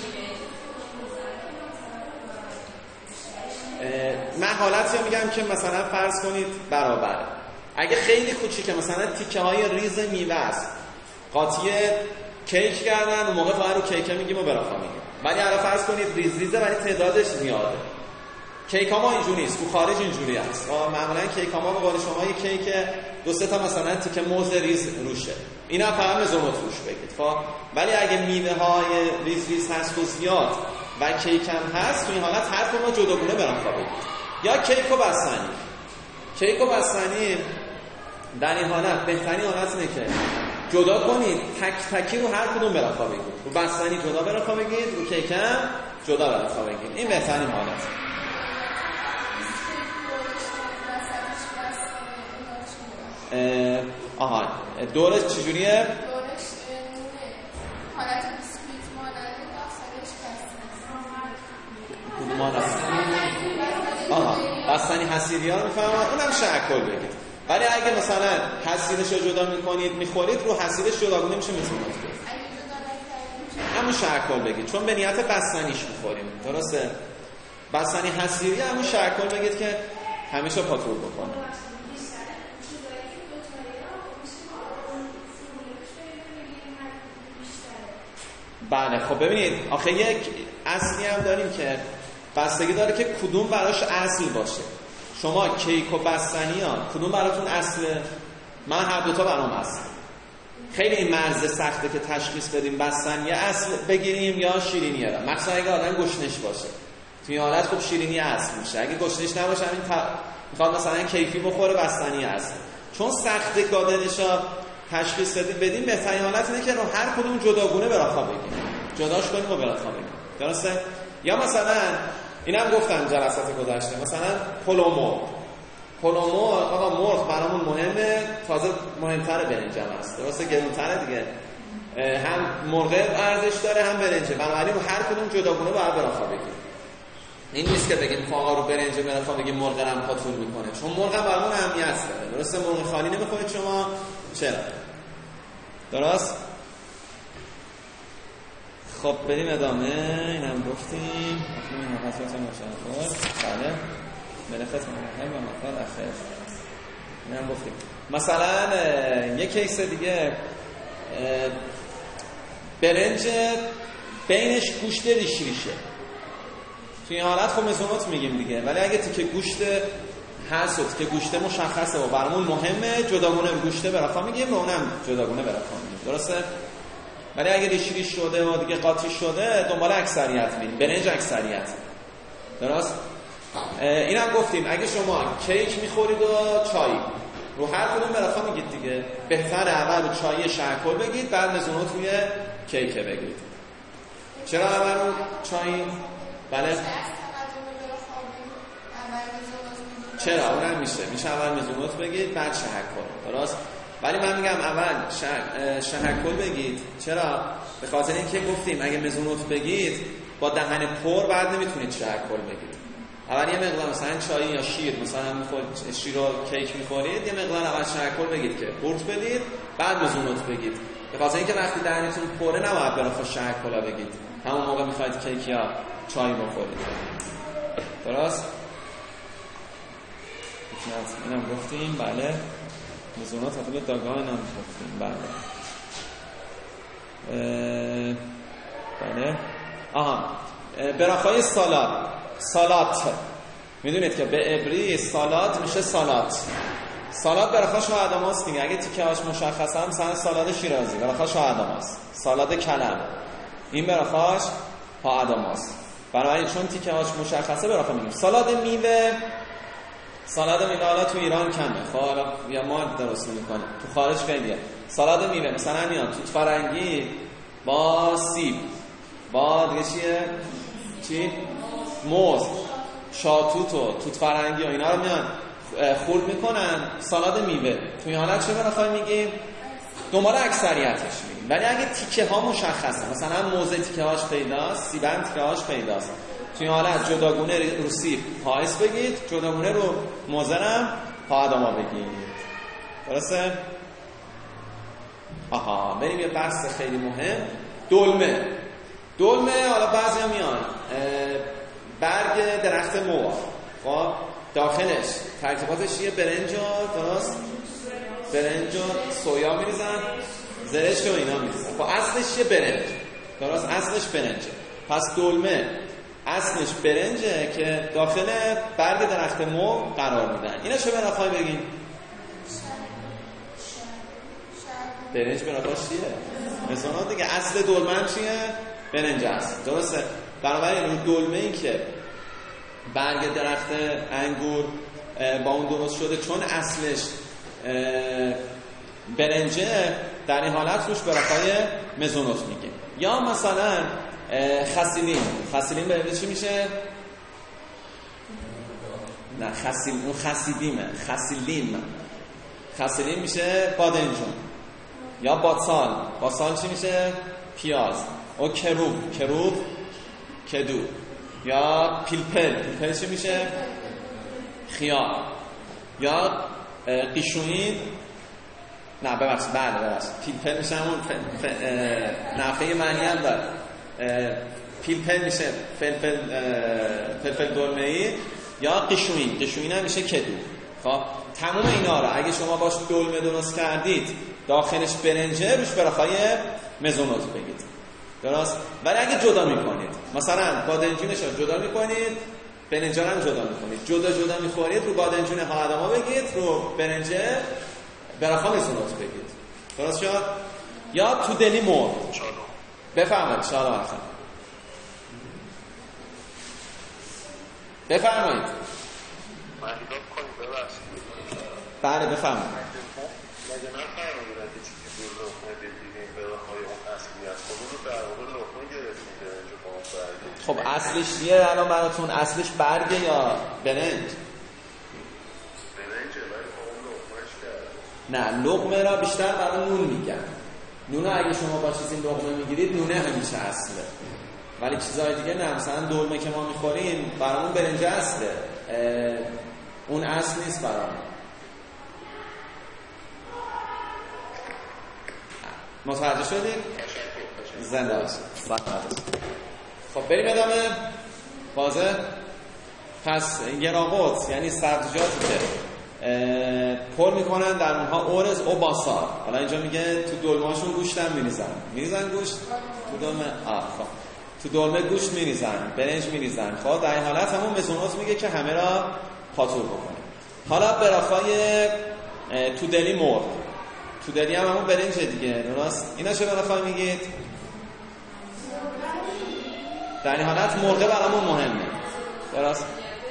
من حالتی میگم که مثلا فرض کنید برابره، اگه خیلی کوچیکه مثلا تیکه های ریز میوه است قاطی کیک کردن، اون موقع فقط رو کیک میگیم و برافا میگیم. ولی الان فرض کنید ریز ریزه ولی تعدادش زیاده. کیک ها ما اینجوری نیست، تو خارج اینجوری است. معمولا کیک ها ما به قول شما یه کیک دو سه تا مثلا تیکه موز ریز روشه، اینا فقط مزونوت روش بگید. خب ولی اگه میوه های ریز ریز هست و زیاد و کیک هم هست، تو این حالت هر کدوم جداگونه برافا بگید. یا کیک و بستنی. کیک و بستنی در این حالت بهترین حالت اینه که جدا کنید، تک تکی رو هر کدوم برافا بگید. رو بستنی جدا برافا بگید، رو کیک هم جدا برافا بگید. این بهترین حالت. آها دورش چجوریه؟ دورش حالت بیسکویت ماننده داخلش بستنی. آها بستنی حسیری ها میفهمم، اونم شکل بگید. ولی اگه مثلا حسیرش رو جدا میکنید میخورید، رو حسیرش جداگونه میشه مزونات. همون شرکل بگید، چون به نیت بستنیش میخوریم، درسته؟ بستنی حسیری همون شرکل بگید که همیشه پاتور بکنه. بله خب ببینید آخه یک اصلی هم داریم که بستگی داره که کدوم براش اصل باشه. شما کیک و بستنی ها کدوم براتون اصله؟ من هر دوتا برام اصل. خیلی این مرز سخته که تشخیص بدیم بستنی اصل بگیریم یا شیرینیه. مثلا اگه آدم گشنش باشه توی این حالت خب شیرینی اصل میشه. اگه گشنش نباشه همین میخواد مثلا کیفی بخوره بستنی اصل. چون سخته گادنشا تشخیص بدیم بهترین حالت اینه که رو هر کدوم جداگونه براخا بگیم، جداش کنیم و براخا بگیم، درسته؟ یا مثلا اینم گفتم جلسات گذشته، مثلا پلومو آقا مرغ برامون مهمه، تازه مهمتره برنجم هست، درسته؟ گرونتره دیگه، هم مرغ ارزش داره هم برنجه، بنابراین رو هر کدوم جداگونه باید براخا بگیم. این نیست که بگیم که آقا رو برنج براخا بگیم مرغ رم پاتور میکنه، چون مرغ هم برامون اهمیت داره، درسته؟ مرغ خالی نمیخورید شما، چرا؟ درست؟ خب بریم ادامه. اینم گفتیم این حفظات مشاهده. بله ملفت مهم و مفاد اخیر اینم گفتیم. مثلا یک کیس دیگه برنج بینش گوشت ریشه توی این حالت خب مزونات میگیم دیگه، ولی اگه تیکه گوشت هست که گوشت مشخصه و برامون مهمه، جداگونه گوشته براخا میگیم و اونم جداگونه براخا میگیم، درسته؟ ولی اگه ریش شده و دیگه قاطی شده دنبال اکثریت میریم، برنج اکثریت، درست؟ اینم گفتیم اگه شما کیک میخورید و چای، رو هر کدوم براخا میگید دیگه، بهتر اول رو چای شرکل بگید بعد مزونات روی کیک بگید. چرا اول رو چای؟ بله چرا؟ اونم میشه اول مزونات بگید بعد شهرکل، درست؟ ولی من میگم اول شهرکل بگید. چرا؟ به خاطر اینکه گفتیم اگه مزونات بگید با دهن پر بعد نمیتونید شهرکل بگید. اول یه مقدار مثلا چای یا شیر، مثلا میخورید شیر و کیک میخورید، یه مقدار اول شهرکل بگید که قورت بدید بعد مزونات بگید. به خاطر اینکه وقتی دهنتون پره نباید برای شهرکل بگید، همون موقع میخواید کیک یا چای بخورید، درست؟ اینم گفتیم. بله مزونات حتی داگاه اینم گفتیم. بله آها براخای سالات میدونید که به عبری سالات میشه سالات براخاش و آدماست دیگه. اگه تیکه هاش مشخصه هم مثلا سالاد شیرازی براخاش و آدماست، سالاد کلم این براخاش و آدماست، برای چون تیکه هاش مشخصه براخا میگیم. سالاد میوه حالا تو ایران کمه، خب یا ما درست نمی‌کنیم، تو خارج خیلیه. سالاد میوه مثلا میاد توت فرنگی با سیب، با دیگه چی؟ موز، شاتوت و توت فرنگی و اینا رو میان خورد میکنن، سالاد میوه. تو این حالت چه براخا میگیم؟ دنبال اکثریتش میگیم. ولی اگه تیکه ها مشخصه، مثلا موز تیکه هاش پیداست، سیبم تیکه هاش پیداست، توی حالت جداگونه رو سیب پایس بگید، جداگونه رو موزنم پاداما بگید، درسته؟ آها بریم یه بحث خیلی مهم، دلمه. حالا بعضی ها میان برگ درخت موها، خب داخلش ترکیباتش یه برنج و درست برنج و سویا میریزن، زرشک و اینا میریزن، خب اصلش یه برنج، درست؟ اصلش برنجه. پس دلمه اصلش برنجه که داخل برگ درخت مو قرار میدن. اینا چه براخای بگیم؟ برنج براخاش چیه؟ مثلا دیگه اصل دلمه چیه؟ برنج است، درسته؟ بنابراین اون دلمه ای که برگ درخت انگور با اون درست شده چون اصلش برنجه، در این حالت روش براخای مزونوت میگیم. یا مثلا خسیلین به عبری چی میشه؟ نه اون خسیدیمه. خسیلین میشه بادنجون. یا باسال چی میشه؟ پیاز. او کروب کدو. یا پیلپل چی میشه؟ خیار. یا قشوین نه ببخشید بله پیلپل میشه همون نفعه معنی هم داره. پیلپل میشه فلفل دلمه‌ای یا قشوین هم میشه کدو. خب تمام اینا رو اگه شما باش دلمه درست کردید داخلش برنجه روش براخای مزونوت بگید درست. ولی اگه جدا میکنید مثلا بادنجونش رو جدا میکنید برنجه هم جدا میکنید جدا میخورید رو بادنجون آدما بگید رو برنجه براخای مزونوت بگید درست شد. یا تو دلی مرغ بفرمایید شالا اصلا بفرمایید بله بفرمایید. مگه نفرمایید که چیزی دو لقمه بگیریم به راههای اون اصلی است خب اون رو در واقع لقمه گرفتیم برنج و با اون برگه. خب اصلش چیه الان براتون؟ اصلش برگه یا برنج؟ برنجه ولی خب اون لقمهش کرده. نه لقمه را بیشتر برای نون میگن. نونه اگه شما با چیزی لقمه میگیرید نونه همیشه اصله. ولی چیزهای دیگه نه مثلا دلمه که ما میخوریم برامون برنج اصله اون اصل نیست برامون. متوجه شدید؟ زنده باشید. خب بریم ادامه. واضح؟ پس گراوت یعنی سبزیجاتی که پر میکنن در اونها اورز او باسار. حالا اینجا میگه تو دلمه‌هاشون گوشت هم میریزن گوشت تو دلمه خب تو دلمه گوشت میریزن برنج میریزن. خب در این حالت همون مزونوت میگه که همه را پاتور بکنه. حالا برافای تو دلی مرغ تو دلی هم همون برنج دیگه درست. اینا چه برافای میگید؟ در این حالت مرغ برامون مهمه درست.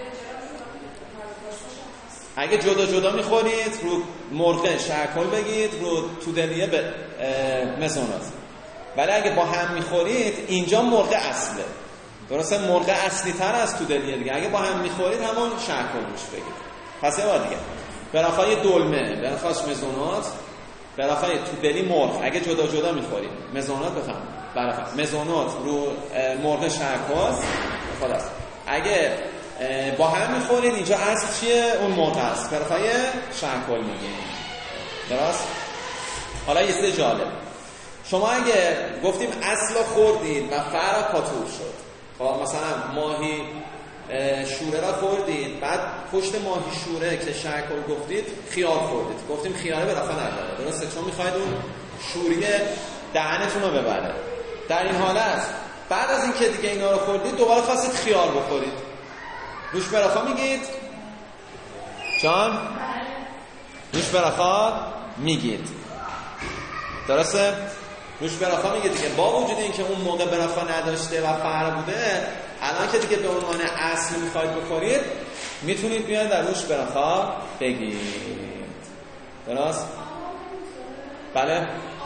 اگه جدا میخورید رو مرغ شرکل بگید رو تو دلیه به مزونوت. ولی اگه با هم میخورید اینجا مرغ اصله درسته. مرغ اصلی تر از تو دلیه دیگه. اگه با هم میخورید همون شرکل روش بگید. پس یه بار دیگه برافای دلمه برافاش مزونوت برافای تو دلی مرغ اگه جدا میخورید مزونوت بفهم برافای مزونوت رو مرغ شرکل خلاص. اگه با هم میخورید اینجا اصل چیه؟ اون مرغ است برافای شرکل میگیم درست. حالا یه چیز جالب شما اگه گفتیم اصلا خوردید و فرا پاتور شد خب مثلا ماهی شوره را خوردید بعد پشت ماهی شوره که شرکل گفتید خیار خوردید گفتیم خیاره به رفع نداره درسته چون میخواید اون شوری دهنتون رو ببره. در این حالت بعد از این که دیگه اینا رو خوردید دوباره خواستید خیار بخورید روش برخا میگید جان؟ روش برخا میگید درسته؟ روش برخا میگید دیگه. با وجود اینکه اون موقع برخا نداشته و فر بوده الان که دیگه به عنوان اصل میخواید بخورید میتونید بیان در روش برخا بگید درست؟ بله؟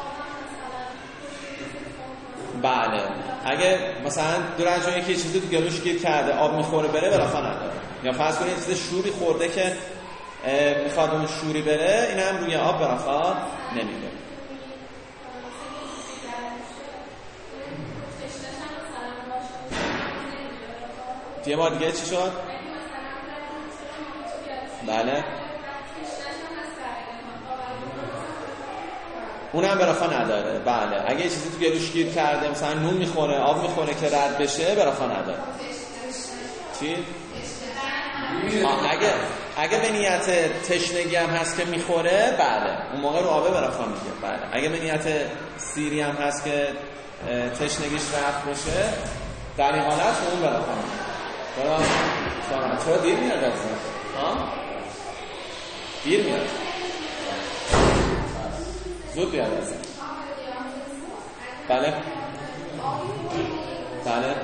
بله اگه مثلا درنجون یکی چیزی تو گلوش گیر کرده آب میخوره بره برخا نداره یا فرض کنید چیز شوری خورده که میخواد اون شوری بره این هم روی آب برخا نمیده. یه بار دیگه چی شد؟ بله اونم برخا نداره. بله اگه یه چیزی تو گلوش گیر کرده مثلا نون میخوره آب میخوره که رد بشه برخا نداره. چی؟ اگه به نیت تشنگی هم هست که میخوره بله اون موقع رو آبه برخا میگه. بله اگه به نیت سیری هم هست که تشنگیش رفت بشه در این حالت اون برخا میگه. چرا دیر میاد از این؟ دیر میاد زود بیاد از این. بله بله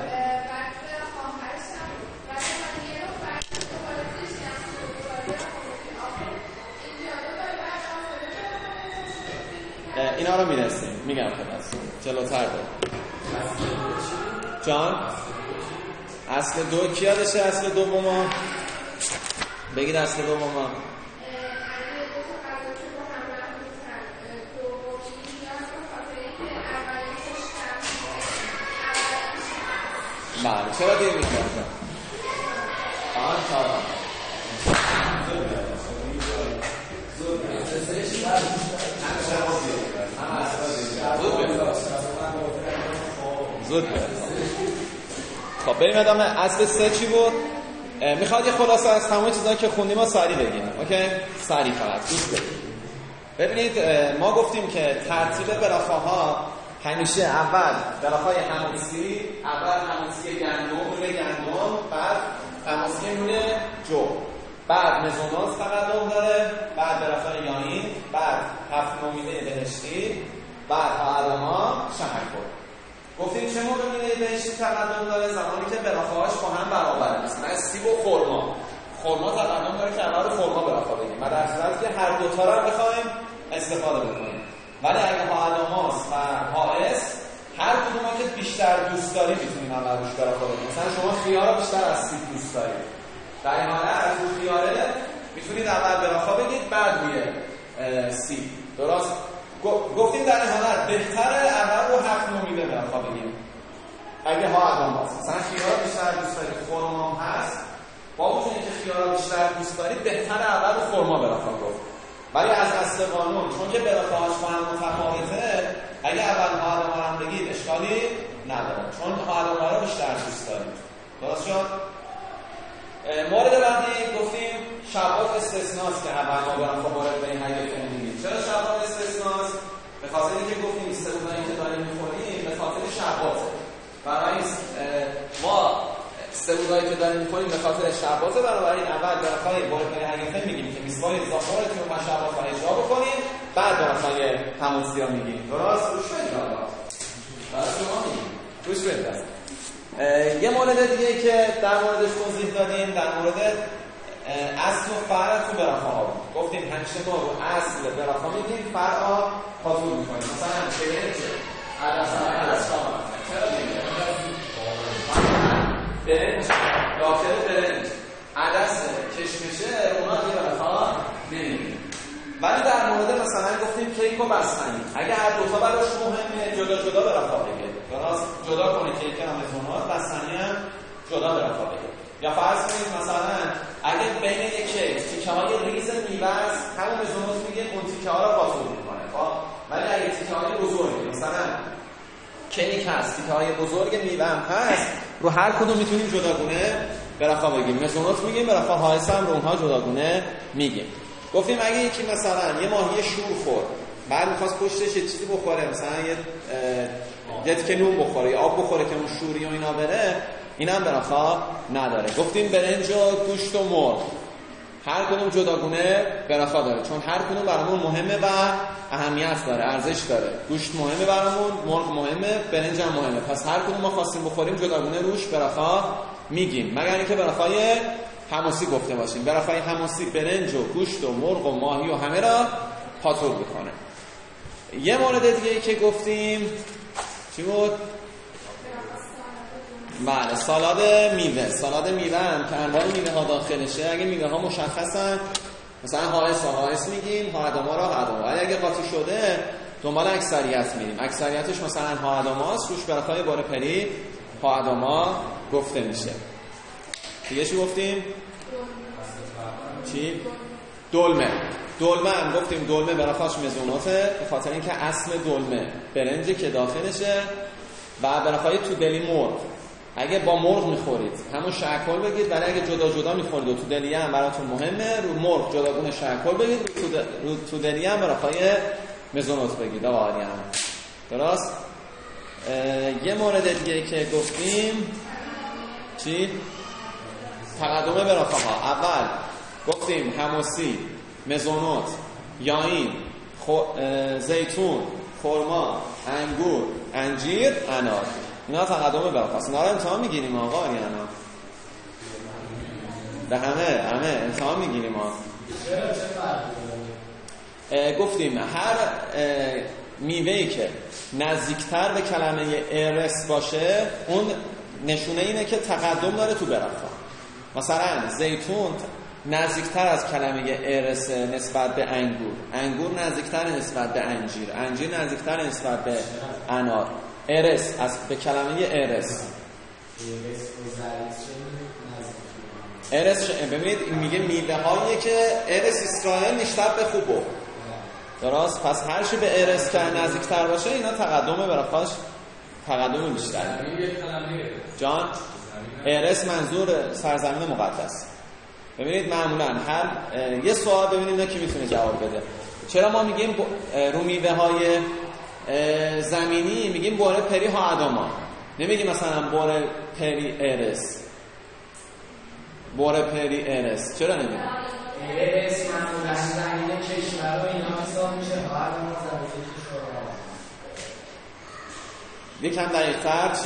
اینا رو میرسیم میگم خلاص جلوتر بود جان. اصل دو کی یادشه؟ اصل دوم بگید. اصل دوم بله چرا دیر میکنم زود خب بریم ادامه. اصل 3 چی بود؟ میخواد یه خلاصه از تمام چیزایی که خوندیم ما سریع بگیم. اوکی؟ سریع فقط گوش بدید. ببینید ما گفتیم که ترتیب براخاها همیشه اول براخای حماسی، اول حماسی گندم، بعد حماسی نون جو، بعد مزونات تقدم داره، بعد براخای یاین، بعد 7 نومیده بهشتی، بعد آدما شهرخور. گفتیم چه موقع میده بهشتی تقدم داره؟ زمانی که براخاهاش با هم برابره. مثلا سیب و خرما تقدم داره که اول خرما براخا بگیم و در صورتی که هر دو تا رو بخوایم استفاده بکنیم. ولی اگه آدماس و حائس هر کدوم که بیشتر دوست داری میتونیم اول روش براخا بگیم. مثلا شما خیار رو بیشتر از سیب دوست دارید، در این حالت از اون خیاره میتونید اول براخا بگید بعد روی سیب. درست؟ گفتیم در این حالت بهتره اول رو 7 نومیده براخا بگیم اگه آدم هست. مثلا خیار بیشتر دوست دارید، خرما هست، با وجود اینکه خیار بیشتر دوست دارید بهتره اول رو خرما براخا گفت. ولی از اصل قانون چون که براخاهاش با هم متفاوته اگه اول آدم هم بگید اشکالی نداره چون آدم رو بیشتر دوست دارید. درست شد؟ مورد بعدی گفتیم شبات استثناست که اول ما براخا وارد به این حیات میگیم. چرا شبات استثناست؟ به خاطر اینکه گفتیم استثنایی که داریم می‌خوریم به خاطر شباته. برای ما استثنایی که داریم می‌خوریم به خاطر شباته، بنابراین اول براخای وارد به حیات میگیم که میسوای ظاهرتون و شبات رو اجرا بکنیم، بعد براخای حماسی رو میگیم. درست؟ روش بدید آقا. برای شما میگیم. روش بدید. یه مورد دیگه که در موردش توضیح دادیم در مورد اصل و فرع تو براخاها بود. گفتیم همیشه ما رو اصل براخا میگیم، فرع حضور میکنیم. مثلا برنج برنج داخل برنج عدس کشمشه اونا دیگه براخا نمیگیم. ولی در مورد مثلا گفتیم کیک و بستنی اگه هر دوتا براش مهمه جدا براخا بگه. درست؟ جدا کنه کیک هم مزونات، بستنی هم جدا براخا بگه. یا فرض کنید مثلا اگه بین یک کیک تیکه‌های ریز میوه است، همون مزونات میگه اون تیکه‌ها رو قاطور میکنه. خب ولی اگه تیکه‌های بزرگی مثلا کیک هست، تیکه‌های بزرگ میوه هم هست، رو هر کدوم میتونیم جداگونه براخا بگیم. مزونات میگیم، براخا حائس هم رو اونها جداگونه میگیم. گفتیم اگه یکی مثلا یه ماهی شور خورد بعد می‌خواست پشتش یه چیزی بخوره، مثلا یه تیکه نون بخوره یا آب بخوره که اون شوری و اینا بره، اینم براخا نداره. گفتیم برنج و گوشت و مرغ هر کدوم جداگونه براخا داره چون هر کدوم برامون مهمه و اهمیت داره، ارزش داره. گوشت مهمه برامون، مرغ مهمه، برنج هم مهمه. پس هر کدوم ما خواستیم بخوریم جداگونه روش براخا میگیم، مگر اینکه براخای حماسی گفته باشیم. براخای حماسی برنج و گوشت و مرغ و ماهی و همه را پاتور میکنه. یه مورد دیگه ای که گفتیم چی بود؟ بله، سالاد میوه. سالاد میوه هم که انواع میوه ها داخلشه، اگه میوه ها مشخصن مثلا حائس میگیم، هاادما را هاادما. اگه قاطی شده دنبال اکثریت میریم، اکثریتش مثلا هاادماست، روش براخای بار پری هاادما گفته میشه. دیگه چی گفتیم؟ چی؟ دلمه هم گفتیم دلمه براخاش مزوناته به خاطر اینکه اصل دلمه برنجی که داخلشه و براخای تو دلی مرغ. اگه با مرغ میخورید همون شعکل بگید، ولی اگه جدا میخورید و تو دلی هم براتون مهمه رو مرغ جداگونه شعکل بگید، رو تو دلی هم براخای مزونات بگید. آقا درست؟ یه مورد دیگه که گفتیم چی؟ تقدم براخاها. اول گفتیم حماسی، مزونات، یاین، زیتون، خرما، انگور، انجیر، انار. اینا تقدم براخاست. اینا رو امتحان میگیریم آقا یعنی به همه امتحان میگیریم ها. گفتیم هر میوه‌ای که نزدیکتر به کلمه ارس باشه اون نشونه اینه که تقدم داره تو براخا. مثلا زیتون نزدیکتر از کلمه ارس نسبت به انگور نزدیکتر نسبت به انجیر نزدیکتر نسبت به انار. ارس از به کلمه ارس ببینید میگه میوه هایی که ارس اسرائیل نشتب به خوبو. درست؟ پس هر چی به ارث که نزدیکتر باشه اینا تقدم براخاش تقدم بیشتر. جان ارث منظور سرزمین مقدس. ببینید معمولا هر یه سوال ببینید اینا کی میتونه جواب بده. چرا ما میگیم رو میوه های زمینی میگیم بوره پری ها اداما، نمیگیم مثلا بوره پری ارث؟ بوره پری ارث چرا نمیگیم؟ ارث معمولا زمین کشور و اینا حساب میشه، هر ما زمین کشور. یکم دقیق‌تر چی؟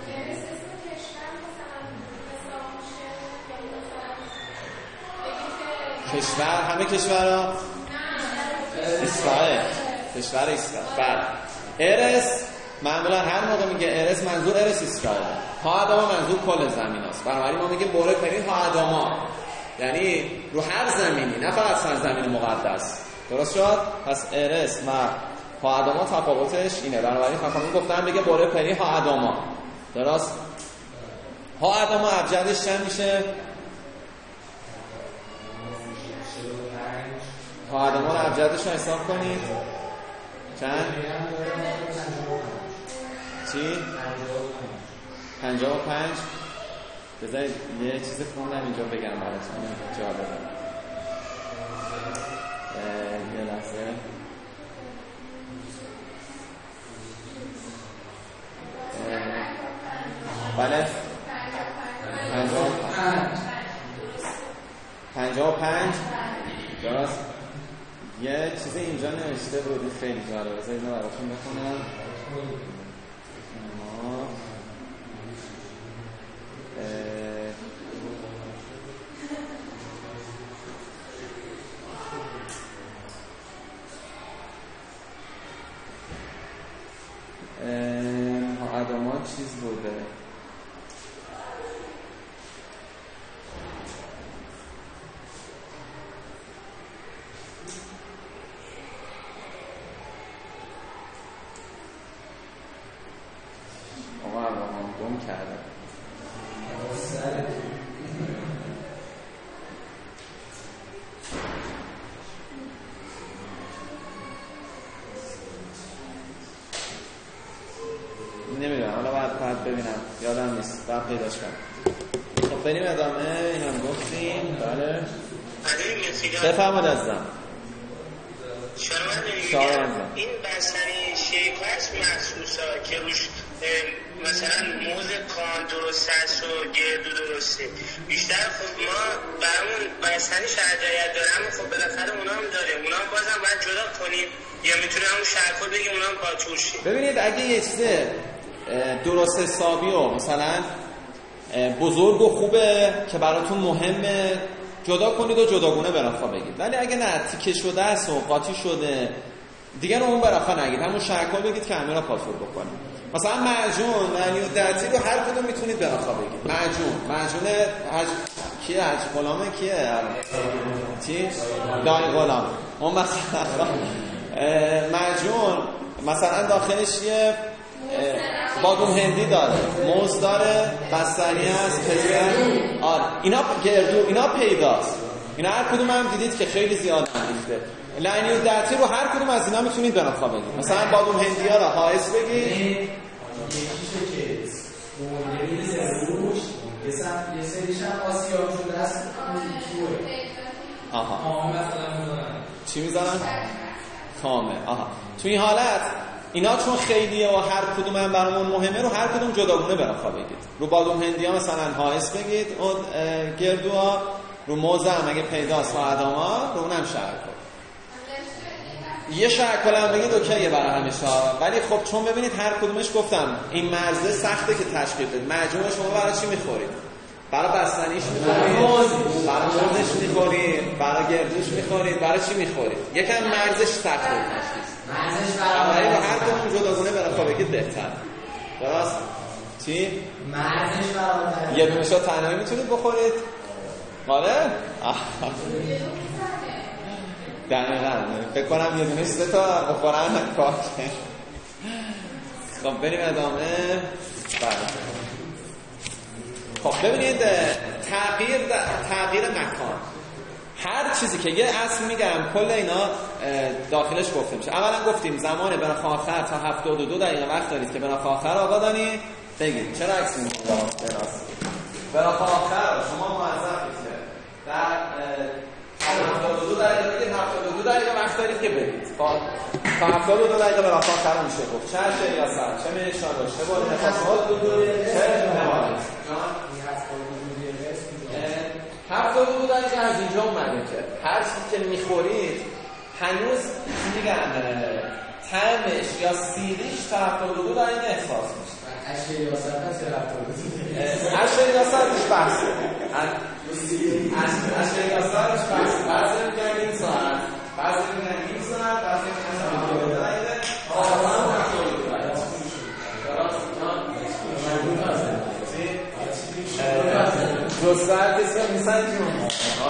کشور همه کشورها اسرائیل، کشور اسرائیل. بعد ارث معمولا هر موقع میگه ارث منظور ارث اسرائیل، ها اداما منظور کل زمین است. بنابراین ما میگیم بوره پری ها اداما، یعنی رو هر زمینی نه فقط سرزمین مقدس. درست شد؟ پس ارث و ها اداما تفاوتش اینه. بنابراین فقط گفتم بگه بوره پری ها اداما. درست؟ ها اداما ابجدش چند میشه؟ ها اداما رو ابجدش رو حساب کنید چند؟ چی؟ 55. بذارید یه چیز خوندم اینجا بگم براتون جالبه. یه لحظه. بله 55 درست. یه چیزی اینجا نوشته بود خیلی جالبه، بذارید اینو براتون بخونم. اداما چیز بوده آقا ابراهام گم کرده. نمیدونم، حالا بعد ببینم، یادم نیست، بعد پیداش کنم. خب بریم ادامه. این هم گفتیم. بله بفرماد عزیزم. این بستنی شیک هست محسوسا که روش مثلا موز کان درست هست و گردو درسته بیشتر. خب ما برامون بستنی شرجایت داره، اما خب بالاخره اونا هم داره، اونا هم بازم باید جدا کنیم یا میتونیم همون شرکل بگیم اونا هم قاطور شیم؟ ببینید اگه یه چیز درست حسابی و مثلا بزرگ و خوبه که براتون مهمه جدا کنید و جداگونه براخا بگید، ولی اگه نه تیکه شده است و قاطی شده دیگه اون براخا نگید، همون شرکل بگید که همین را قاطور بکنید. مثلا معجون معنی و درتی رو هر کدوم میتونید براخا بگید. معجون کیه؟ حج غلامه کیه؟ چی؟ دای غلام. اون مثلا معجون مثلا داخلش یه بادوم هندی داره، موز داره، بستنی هست، پسر، اینا گردو، اینا پیداست. اینا هر کدوم هم دیدید که خیلی زیاد ریخته. لعنی و درتی رو هر کدوم از اینا میتونید براخا بگید. مثلا بادوم هندی ها رو حائز بگید. یه سریش هم آسیاب شده است. آها چی میذارن؟ کامه. آها تو این حالت اینا چون خیلیه و هر کدوم هم برامون مهمه رو هر کدوم جداگونه براخا بگید. رو بادوم هندی ها مثلا حائز بگید، اون گردوها رو موزه هم اگه پیداست ها اداما رو اونم شرکل. یه شرکل هم بگید اوکیه برای همیشه، ولی خب چون ببینید هر کدومش گفتم این مرزه سخته که تشکیل بدید. معجون شما برای چی میخورید؟ برای بستنیش میخورید، برای موزش میخورید، برای گردوش میخورید، برای چی میخورید؟ یکم مرزش سخته تشکیل. برای هر کدوم جداگونه براخا بگید بهتر. درست؟ چی؟ مرزش برابر. یه دونشو تنهایی میتونید بخورید؟ آره؟ دقیقا فکر کنم یه دونه 3 تا بخورن کار کنه. خب بریم ادامه. خب ببینید تغییر مکان، هر چیزی که یه اصل میگم کل اینا داخلش گفته میشه. اولا گفتیم زمان بناخ آخر تا 72 دقیقه وقت دارید که بناخ آخر آقا دانی بگید. چرا عکس می‌کنید؟ بناخ آخر شما موظفید که در 72 دقیقه بگید 72 دقیقه وقت دارید که بگید. تا 72 دقیقه بناخ آخر میشه گفت. چه ریاست، چه منشالوش، چه بار نفاسات چه نماز. 72 دقیقه از اینجا اومده که هر چیزی که میخورید هنوز میگن طعمش یا سیریش تا 72 دقیقه احساس میشه. اشعه یاست هست یا 72 اشعه یاستش بحثه. اشعه یاستش بحثه. بعضی میگن این ساعت، بعضی میگن این ساعت، بعضی میگن 72 دقیقه. آقا هم 72 دقیقه. دوستان کسی میسن جون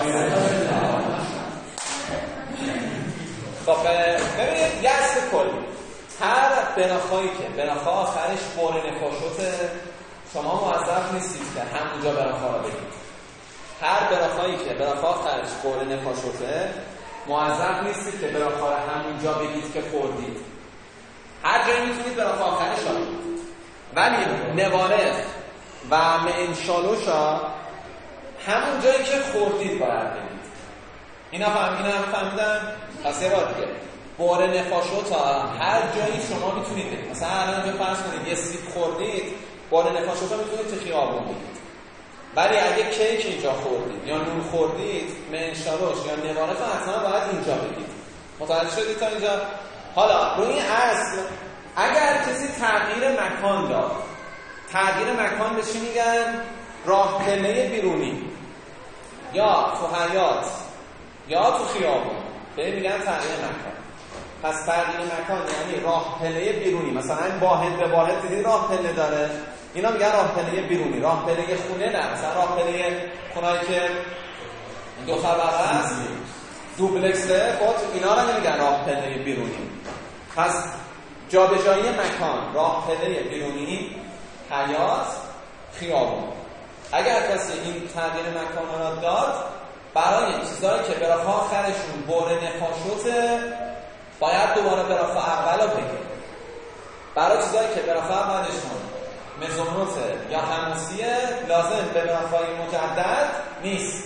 خب ببینید یه اصل کلی هر بناخایی که بناخ آخرش بار نفاشوته شما موظف نیستید که همونجا بناخا را بگید. هر بناخایی که بناخ آخرش بار نفاشوته موظف نیستید که بناخا را همونجا بگید که خوردید. هر جایی میتونید بناخ آخرش را بگید، ولی نواره و منشالوشا همون جایی که خوردید باید بگید. اینا فهمیدن؟ پس یه بار دیگه بار نفاشوتا هر جایی شما میتونید بگید. مثلا الان اینجا فرض کنید یه سیب خوردید، بار نفاشوتا میتونید تو خیابون بگید. ولی اگه کیک اینجا خوردید یا نون خوردید، منشالوش یا نواره حتما باید اینجا بگید. متوجه شدید تا اینجا؟ حالا روی این اصل اگر کسی تغییر مکان داد، تغییر مکان به چی میگن؟ راه پله بیرونی یا تو حیاط یا تو خیابون به میگن تغییر مکان. پس تغییر مکان یعنی راه پله بیرونی. مثلا واحد به واحد دیدی راه پله داره، اینا میگن راه پله بیرونی. راه پله خونه نه، مثلا راه پله خونه‌ای که دو طبقه است، دوبلکسه، خود اینا رو نمیگن راه پله بیرونی. پس جابجایی مکان، راه پله بیرونی، حیاط، خیابون. اگر کسی این تغییر مکان را داد برای چیزایی که براف آخرشون بره نفاشوته باید دوباره براف اول رو بگه. برای چیزایی که براف اولشون مزونوته یا هموسیه لازم به برافای مجدد نیست.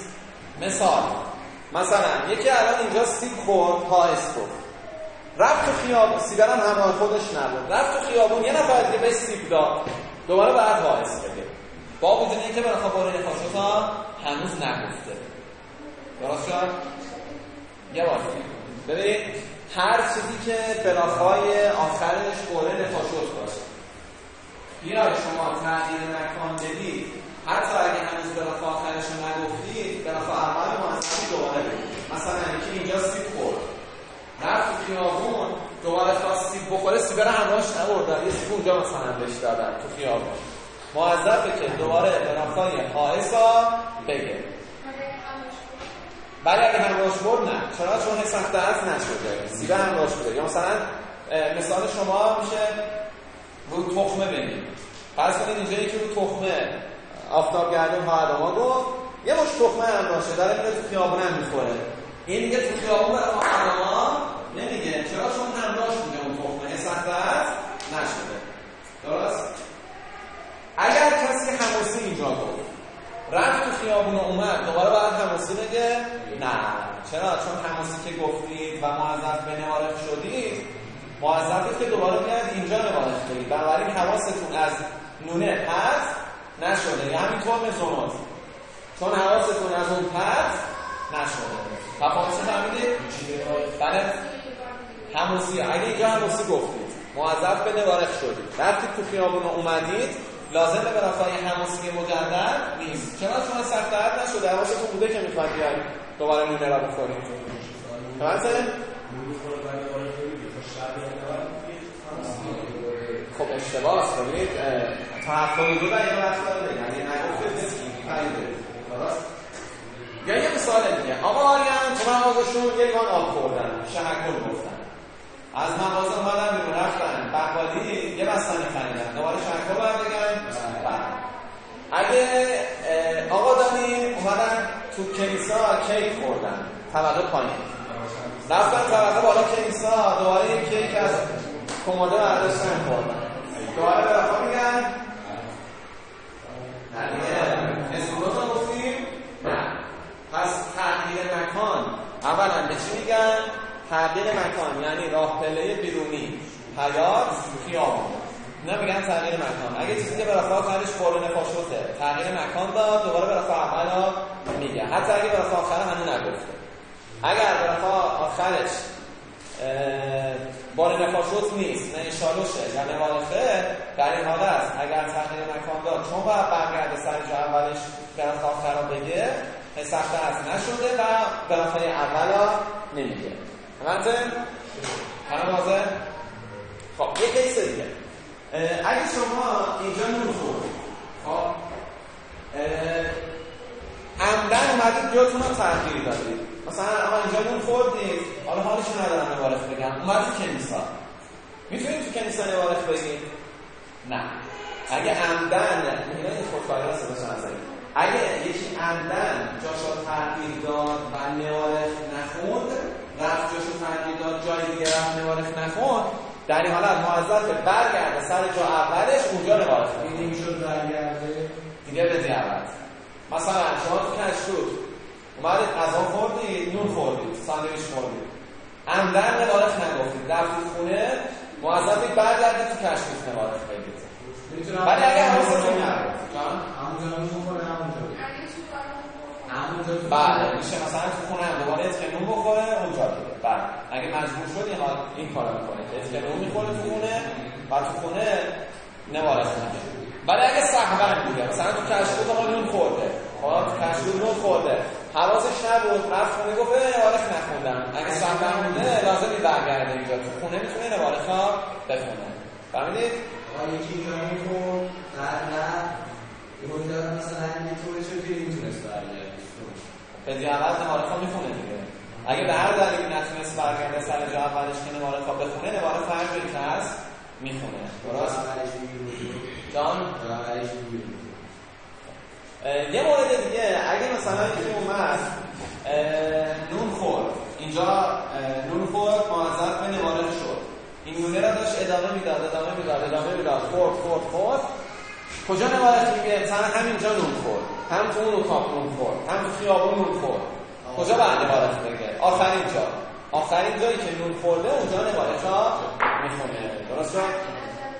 مثلا یکی الان اینجا سیب خورد، پایست گفت، رفت تو خیابون، سیبرم همراه خودش نبود، رفت تو خیابون یه نفر دیگه بهش سیب داد، دوباره باید واعظ بگه با وجود اینکه براخا باره نفاشوتا هنوز نگفته. درست شد؟ یه بار ببینید هر چیزی که براخای آخرش باره نفاشوت باشه بیای شما تغییر مکان بدید، حتی اگه هنوز براخا آخرش رو نگفتید براخا اول موثقی دوباره بگید. مثلا یکی اینجا سیب خورد، رفت تو خیابون، دوباره خواست سیب بخوره، سیبره همراهش نبردن، یه سیب اونجا مثلا بهش دادن تو خیابون، موظفه که دوباره برافای حائصا بگه. ولی اگه همراهش برد نه. چرا؟ چون حسن درد نشده، سیبه همراهش بوده. یا مثلا مثال شما میشه رو تخمه بگید. فرض کنید اینجا یکی رو تخمه آفتابگردون ها آدما گفت یه مش تخمه همراهشه داره میره تو خیابون هم میخوره. این میگه تو خیابون برای آدما نمیگه. چرا؟ چون همراهش بوده اون تخمه، حسن درد نشده. درست؟ اگر کسی حموسی اینجا گفت رفت تو خیابون اومد دوباره باید حموسی بگه؟ نه. چرا؟ چون حموسی که گفتید و موظف به نوارخ شدید موظفید که دوباره میاد اینجا نوارخ بگید. بنابراین حواستون از نونه پس نشده، یعنی همینطور مزونات، چون حواستون از اون پس نشده. تفاوتش فهمیدید؟ بله حموسی. اگه اینجا حموسی گفتید موظف به نوارخ شدید، رفتید تو خیابون اومدید، لازمه به رفای حموسی مجدد نیست. چرا؟ چون سخت درد نشده، حواستون بوده که میخواید بیاید دوباره نونه را بخورید. درسته؟ خب اشتباهست. ببینید تا 72 دقیقه وقت داره، یعنی نگفتید نیست. درست؟ یا یه مثال دیگه، آقا آریان تو مغازشون یه لیوان آب خوردن، شهرکل گفتن، از مغازه اومدن بیرون رفتن بقالی یه بستنی خریدن، دوباره شهرکل باید بگن؟ اگه آقا دانی اومدن تو کلیسا کیک خوردن، طبقه پایین. رفتن طبقه بالا کنیسا، دوباره یکی از کموده برداشتن خوردن. دوباره به رفا میگن اسم رو گفتیم؟ نه. پس تغییر مکان اولا به چی میگن؟ تغییر مکان یعنی راه پله بیرونی، حیات، خیابون. اینا میگن تغییر مکان. اگه چیزی که برای آخرش قرون نفاشوته تغییر مکان داد، دوباره برای اولا میگه، حتی اگه برای آخر هنوز نگفته. اگر برای آخرش بار نفاشوت نیست، نه انشالوشه یا نوالخه، در این حالت اگر تغییر مکان داد چون باید برگرده سر جا اولش برای آخر رو بگه، سخت از نشده و برای اولا نمیگه. همه واضح؟ خب یک کیس دیگه. اگه شما اینجا نون خورد، خب عمدن اومدید جاتون رو تغییر دادید، مثلا اینجا نون خوردید، حالا حالشون ندارم نوارخ بگم، اومدید کنیسا، میتونید تو کنیسا نوارخ بگید؟ نه. اگه عمدن این خودکاری هست باشن ازایی، اگه یکی عمدن جاشو تغییر داد و نوارخ نخوند، رفت جاشو تغییر داد جای دیگه رفت نوارخ نخوند، در این حالت موظف برگرده سر جا اولش اونجا نوارخ بگید. دیگه میشد برگرده دیگه بدی اول. مثلا شما تو کشتود اومدید غذا خوردید، نون خوردید، ساندویچ خوردید، عمدن نوارخ نگفتید، رفتید خونه، موظفید برگردید تو کشتود نوارخ بگید. ولی اگه حواستون نبود همونجا نون بخوره همونجا بله میشه مثلا تو خونه هم دوباره اسکنون بخوره اونجا بده. بله اگه مجبور شد این کارو میکنه که اسکنون میخوره تو خونه و تو خونه نوارخ نگه. ولی اگه سهون بوده، مثلا تو کشتود آقا نون خورده، تو کشتود نون خورده، حواسش نبود، رفت خونه گفت نوارخ نخوندم، اگه سهون بوده لازمی برگرده اینجا تو خونه میتونه نوارخ ها بخونه. فهمیدید؟ یکی اینجا میخورد بعد اونجا مثلا یه طوری شد که نمیتونست برگرده، بدی اول نوارخ ها میخونه دیگه. اگه به هر دلیلی نتونست برگرده سر جا اولش که نوارخ ها بخونه، نوارخ هر جایی که هست میخونه. درست؟ جان؟ یه مورد دیگه، اگه مثلا یکی اومد نون خورد، اینجا نون خورد موظف به نوارخ شد، این نونه را داشت ادامه میداد، خورد، کجا نوارخ میگه؟ مثلا همینجا نون خورد، هم تو اون اتاق نون خورد، هم تو خیابون نون خورد، کجا باید نوارخ بگه؟ آخرین جایی که نون خورده اونجا نوارخ ها میخونه. درست شد؟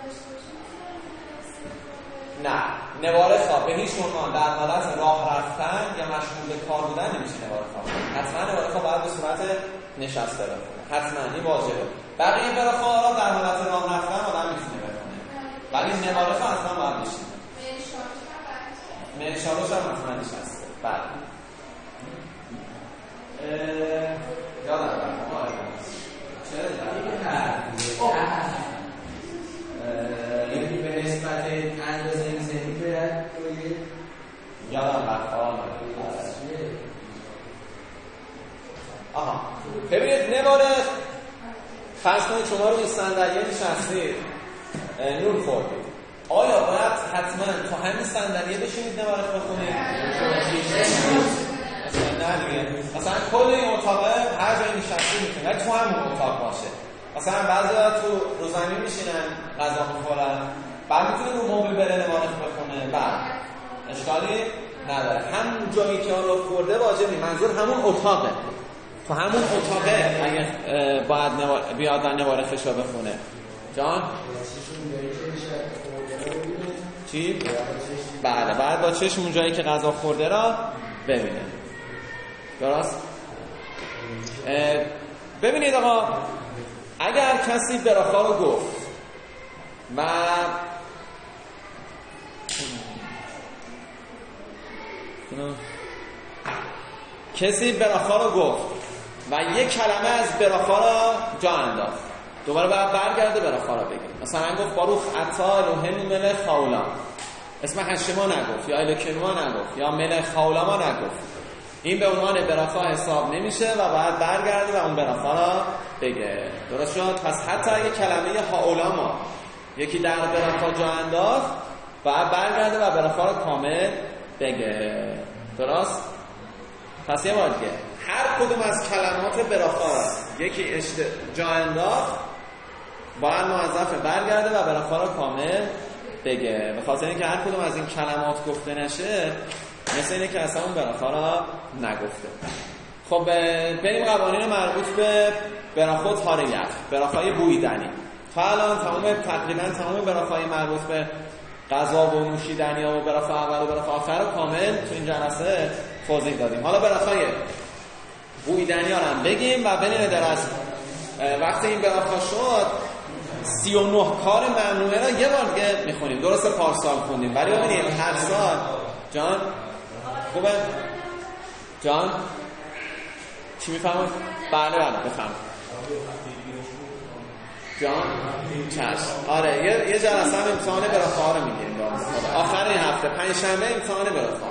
نه، نوارخ ها به هیچ عنوان در حالت راه رفتن یا مشغول کار بودن نمیشه نوارخ ها. حتما نوارخ ها باید به صورت نشسته بخونه، حتما این واجبه. بقیه براخ ها در حالت راه رفتن آدم میتونه بخونه، ولی نوارخ ها اصلا باید بشینه. منشالوش هم حتما نشسته. بله یادم برد یکی به نسبت اندازه زنی باید یادم برد. آها ببینید نوارخ، فرض کنید شما رو این صندلی نشستید، نون خوردید، آیا باید حتما تو همین صندلی بشینید نوارخ بخونید؟ نه دیگه، مثلا کل این اتاقه هر جایی نشستی میتونه تو همون اتاق باشه. مثلا بعضی‌ها تو رو زمین میشینن غذا میخورن، بعد میتونه رو مبل بره نوارخ بخونه، بعد اشکالی نداره. همون جایی که آن رو خورده واجبی، منظور همون اتاقه، تو همون اتاقه اگه باید بیاد نوارخش رو بخونه. جان؟ چی؟ بله بعد با چشم اون جایی که غذا خورده را ببینه. درست؟ ببینید آقا، اگر کسی براخا رو گفت و کسی براخا رو گفت و یک کلمه از براخا را جا انداخت، دوباره باید برگرده براخا را بگه. مثلا گفت باروخ اتا الوهیم ملک خاولان، اسم هشما نگفت یا الکنوا نگفت یا ملک خاولما نگفت، این به عنوان براخا حساب نمیشه و باید برگرده و اون براخا را بگه. درست شد؟ پس حتی اگه کلمه هاولاما یکی در براخا جا انداخت باید برگرده و براخا را کامل بگه. درست؟ پس یه بار دیگه، هر کدوم از کلمات برافا یکی جا انداخت باید موظفه برگرده و برافا را کامل بگه، به خاطر اینکه هر کدوم از این کلمات گفته نشه مثل اینه که اصلا اون برافا را نگفته. خب بریم قوانین مربوط به برافا تار یخ، برافای بویدنی. تا الان تقریبا تمام برافای مربوط به غذا و نوشیدنی و برافا اول و برافا آخر رو کامل تو این جلسه توضیح دادیم. حالا برافای بویدنی ها رو هم بگیم و بریم درس. وقتی این برافا شد 39 کار ممنوعه رو یه بار دیگه میخونیم. درسته پارسال خوندیم ولی ببینید هر سال جان خوبه؟ جان چی میفهمید؟ بله بفهم جان چشم. آره یه جلسه هم امتحان برافا رو میگیریم آخر این هفته پنجشنبه امتحان برافا.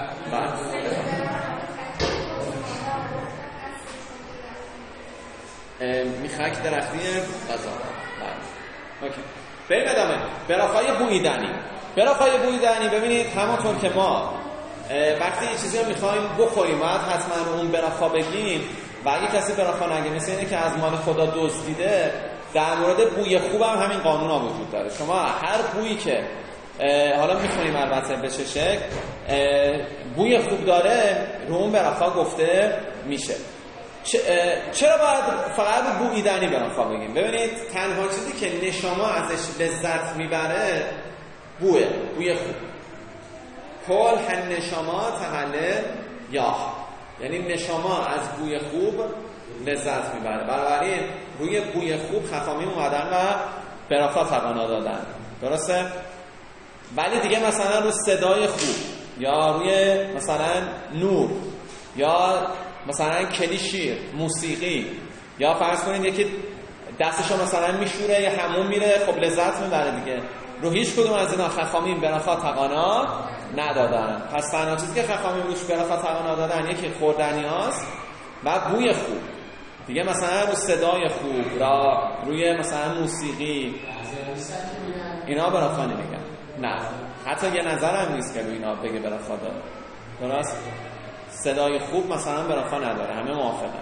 میخک درختی غذا. اوکی. بریم ادامه. برافای بویدنی. برافای بویدنی ببینید همونطور که ما وقتی یه چیزی رو میخوایم بخوریم باید حتما اون برافا بگیم و اگه کسی برافا نگه مثل اینه که از مال خدا دزدیده. در مورد بوی خوب هم همین قانون ها وجود داره. شما هر بویی که حالا میخونیم البته به چه شکل بوی خوب داره رو اون برافا گفته میشه. چرا باید فقط بویدنی برافا بگیم؟ ببینید تنها چیزی که نشما ازش لذت میبره بوی خوب. کل هن نشما تحله یا یعنی نشما از بوی خوب لذت میبره. بنابراین روی بوی خوب خفامیم اومدن و برافا تقانا دادن. درسته؟ ولی دیگه مثلا رو صدای خوب یا روی مثلا نور یا مثلا کلی شیر موسیقی یا فرض کنید یکی دستشو مثلا میشوره یا همون میره خب لذت میبره دیگه. رو هیچ کدوم از اینا خفامیم برافا تقانا ندادن. پس تنها چیزی که خفامیم روش برافا تقانا دادن یکی خوردنی هاست و بوی خوب. دیگه مثلا رو صدای خوب را روی مثلا موسیقی اینا برافا نمیگن. نه حتی یه نظر هم نیست که روی اینا بگه برافا داره. درست؟ صدای خوب مثلا برافا نداره. همه موافقن.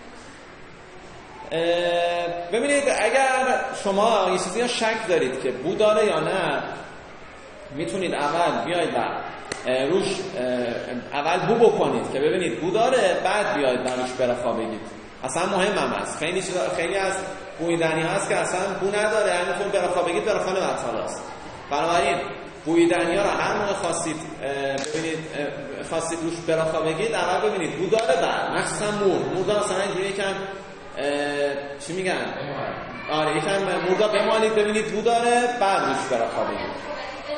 ببینید اگر شما یه چیزی شک دارید که بو داره یا نه میتونید اول بیاید و روش اول بو بکنید که ببینید بو داره بعد بیاید و روش برافا بگید. اصلا مهم هم هست. خیلی از بویدنی هست که اصلا بو نداره همینطور برافا بگید برافا نبطال هست. بنابراین بویدنی ها رو هر موقع خواستید ببینید خواستید روش برافا بگید اول ببینید بو داره بعد مخصوصا مردا مثلا یکم چی میگن؟ آره یکم مردا بمالید ببینید بو داره بعد روش برافا بگید.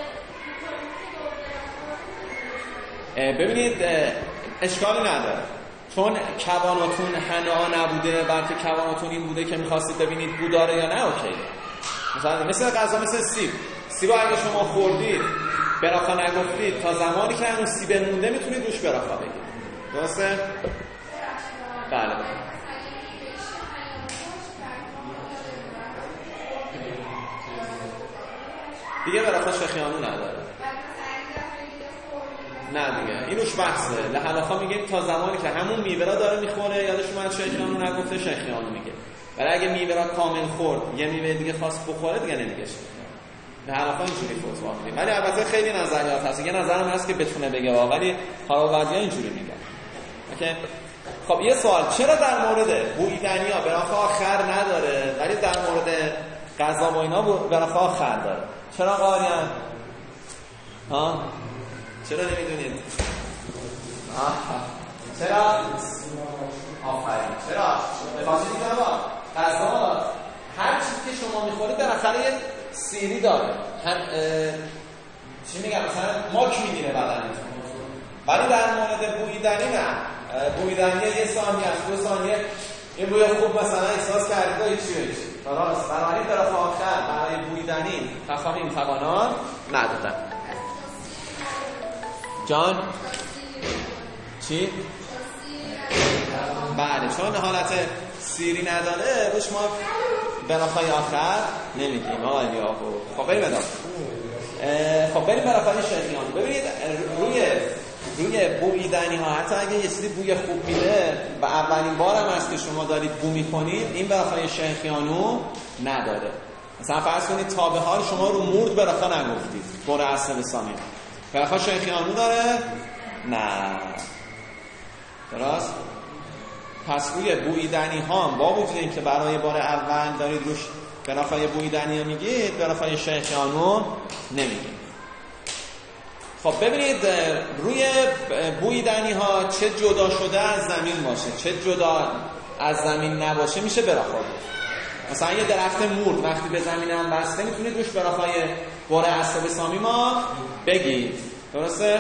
ببینید اشکالی نداره چون کواناتون حنا نبوده بلکه کواناتون این بوده که میخواستید ببینید بو داره یا نه. اوکی. مثلا غذا مثل سیب اگه شما خوردید برافا نگفتید تا زمانی که اون سیب مونده میتونید روش برافا بگید. درسته؟ بله. دیگه برافا شیخیانو نداره. نه دیگه اینوش بحثه. لحلاخا میگیم تا زمانی که همون میوه را داره میخوره یادش اومد شیخیانو نگفته شیخیانو میگه. ولی اگه میوه را کامل خورد یه میوه دیگه خواست بخوره دیگه نمیگه شیخیانو. لحلاخا اینجوری فتوا میدیم. ولی البته خیلی نظریات هست. یه نظرم هست که بتونه بگه ولی هاروردیا اینجوری میگن. اوکی. خب یه سوال چرا در مورد بویدنیا برافا آخر نداره ولی در مورد غذا و اینا برافا آخر داره؟ چرا قاریان؟ ها؟ چرا نمیدونید؟ چرا؟ آفرین. چرا؟ به خاطر اینکه با غذا هر چیزی که شما میخورید بالاخره یه سیری داره. چی میگم مثلا ماک میگیره بدنتون. ولی در مورد بویدنی نه. بویدنی یه ثانیه از 2 ثانیه این بوی خوب مثلا احساس کردید و هیچی. خلاص بنابراین طرف آخر برای بویدنی خفامیم تقانا ندادن. جان چی؟ بله چون حالت سیری نداره روش ما برافای آخر نمیگیم آقای لیاقو. خب بریم ادامه. خب بریم برافای شیخیانو. ببینید روی روی بویدنی ها حتی اگه یه چیزی بوی خوب میده و اولین بار هم است که شما دارید بو میکنید، این براخای شیخیانو نداره. مثلا فرض کنید تا به حال شما رو مورد براخا نگفتید بر عصب سامی، براخا شیخیانو داره؟ نه. درست؟ پس روی بویدنی ها با وجود این که برای بار اول دارید روش براخای بویدنی ها میگید، براخای شیخیانو نمیگید. خب ببینید روی بویدنی ها چه جدا شده از زمین باشه چه جدا از زمین نباشه میشه براخا. مثلا یه درخت مورد وقتی به زمین هم بسته میتونید روش براخای بار عصب سامی ما بگید. درسته؟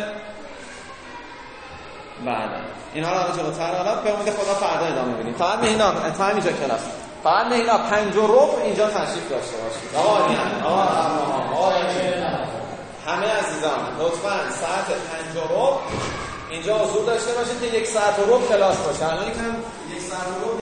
بله. اینا رو آقا جلوتر حالا به امید خدا فردا ادامه بدیم. فقط مهینا تا اینجا کلاس. فقط مهینا 5 و ربع اینجا تشریف داشته باشید. آقا همه عزیزان لطفاً ساعت 5 و ربع اینجا حضور داشته باشید که 1 ساعت و ربع کلاس باشه. الان یکم 1 ساعت و ربع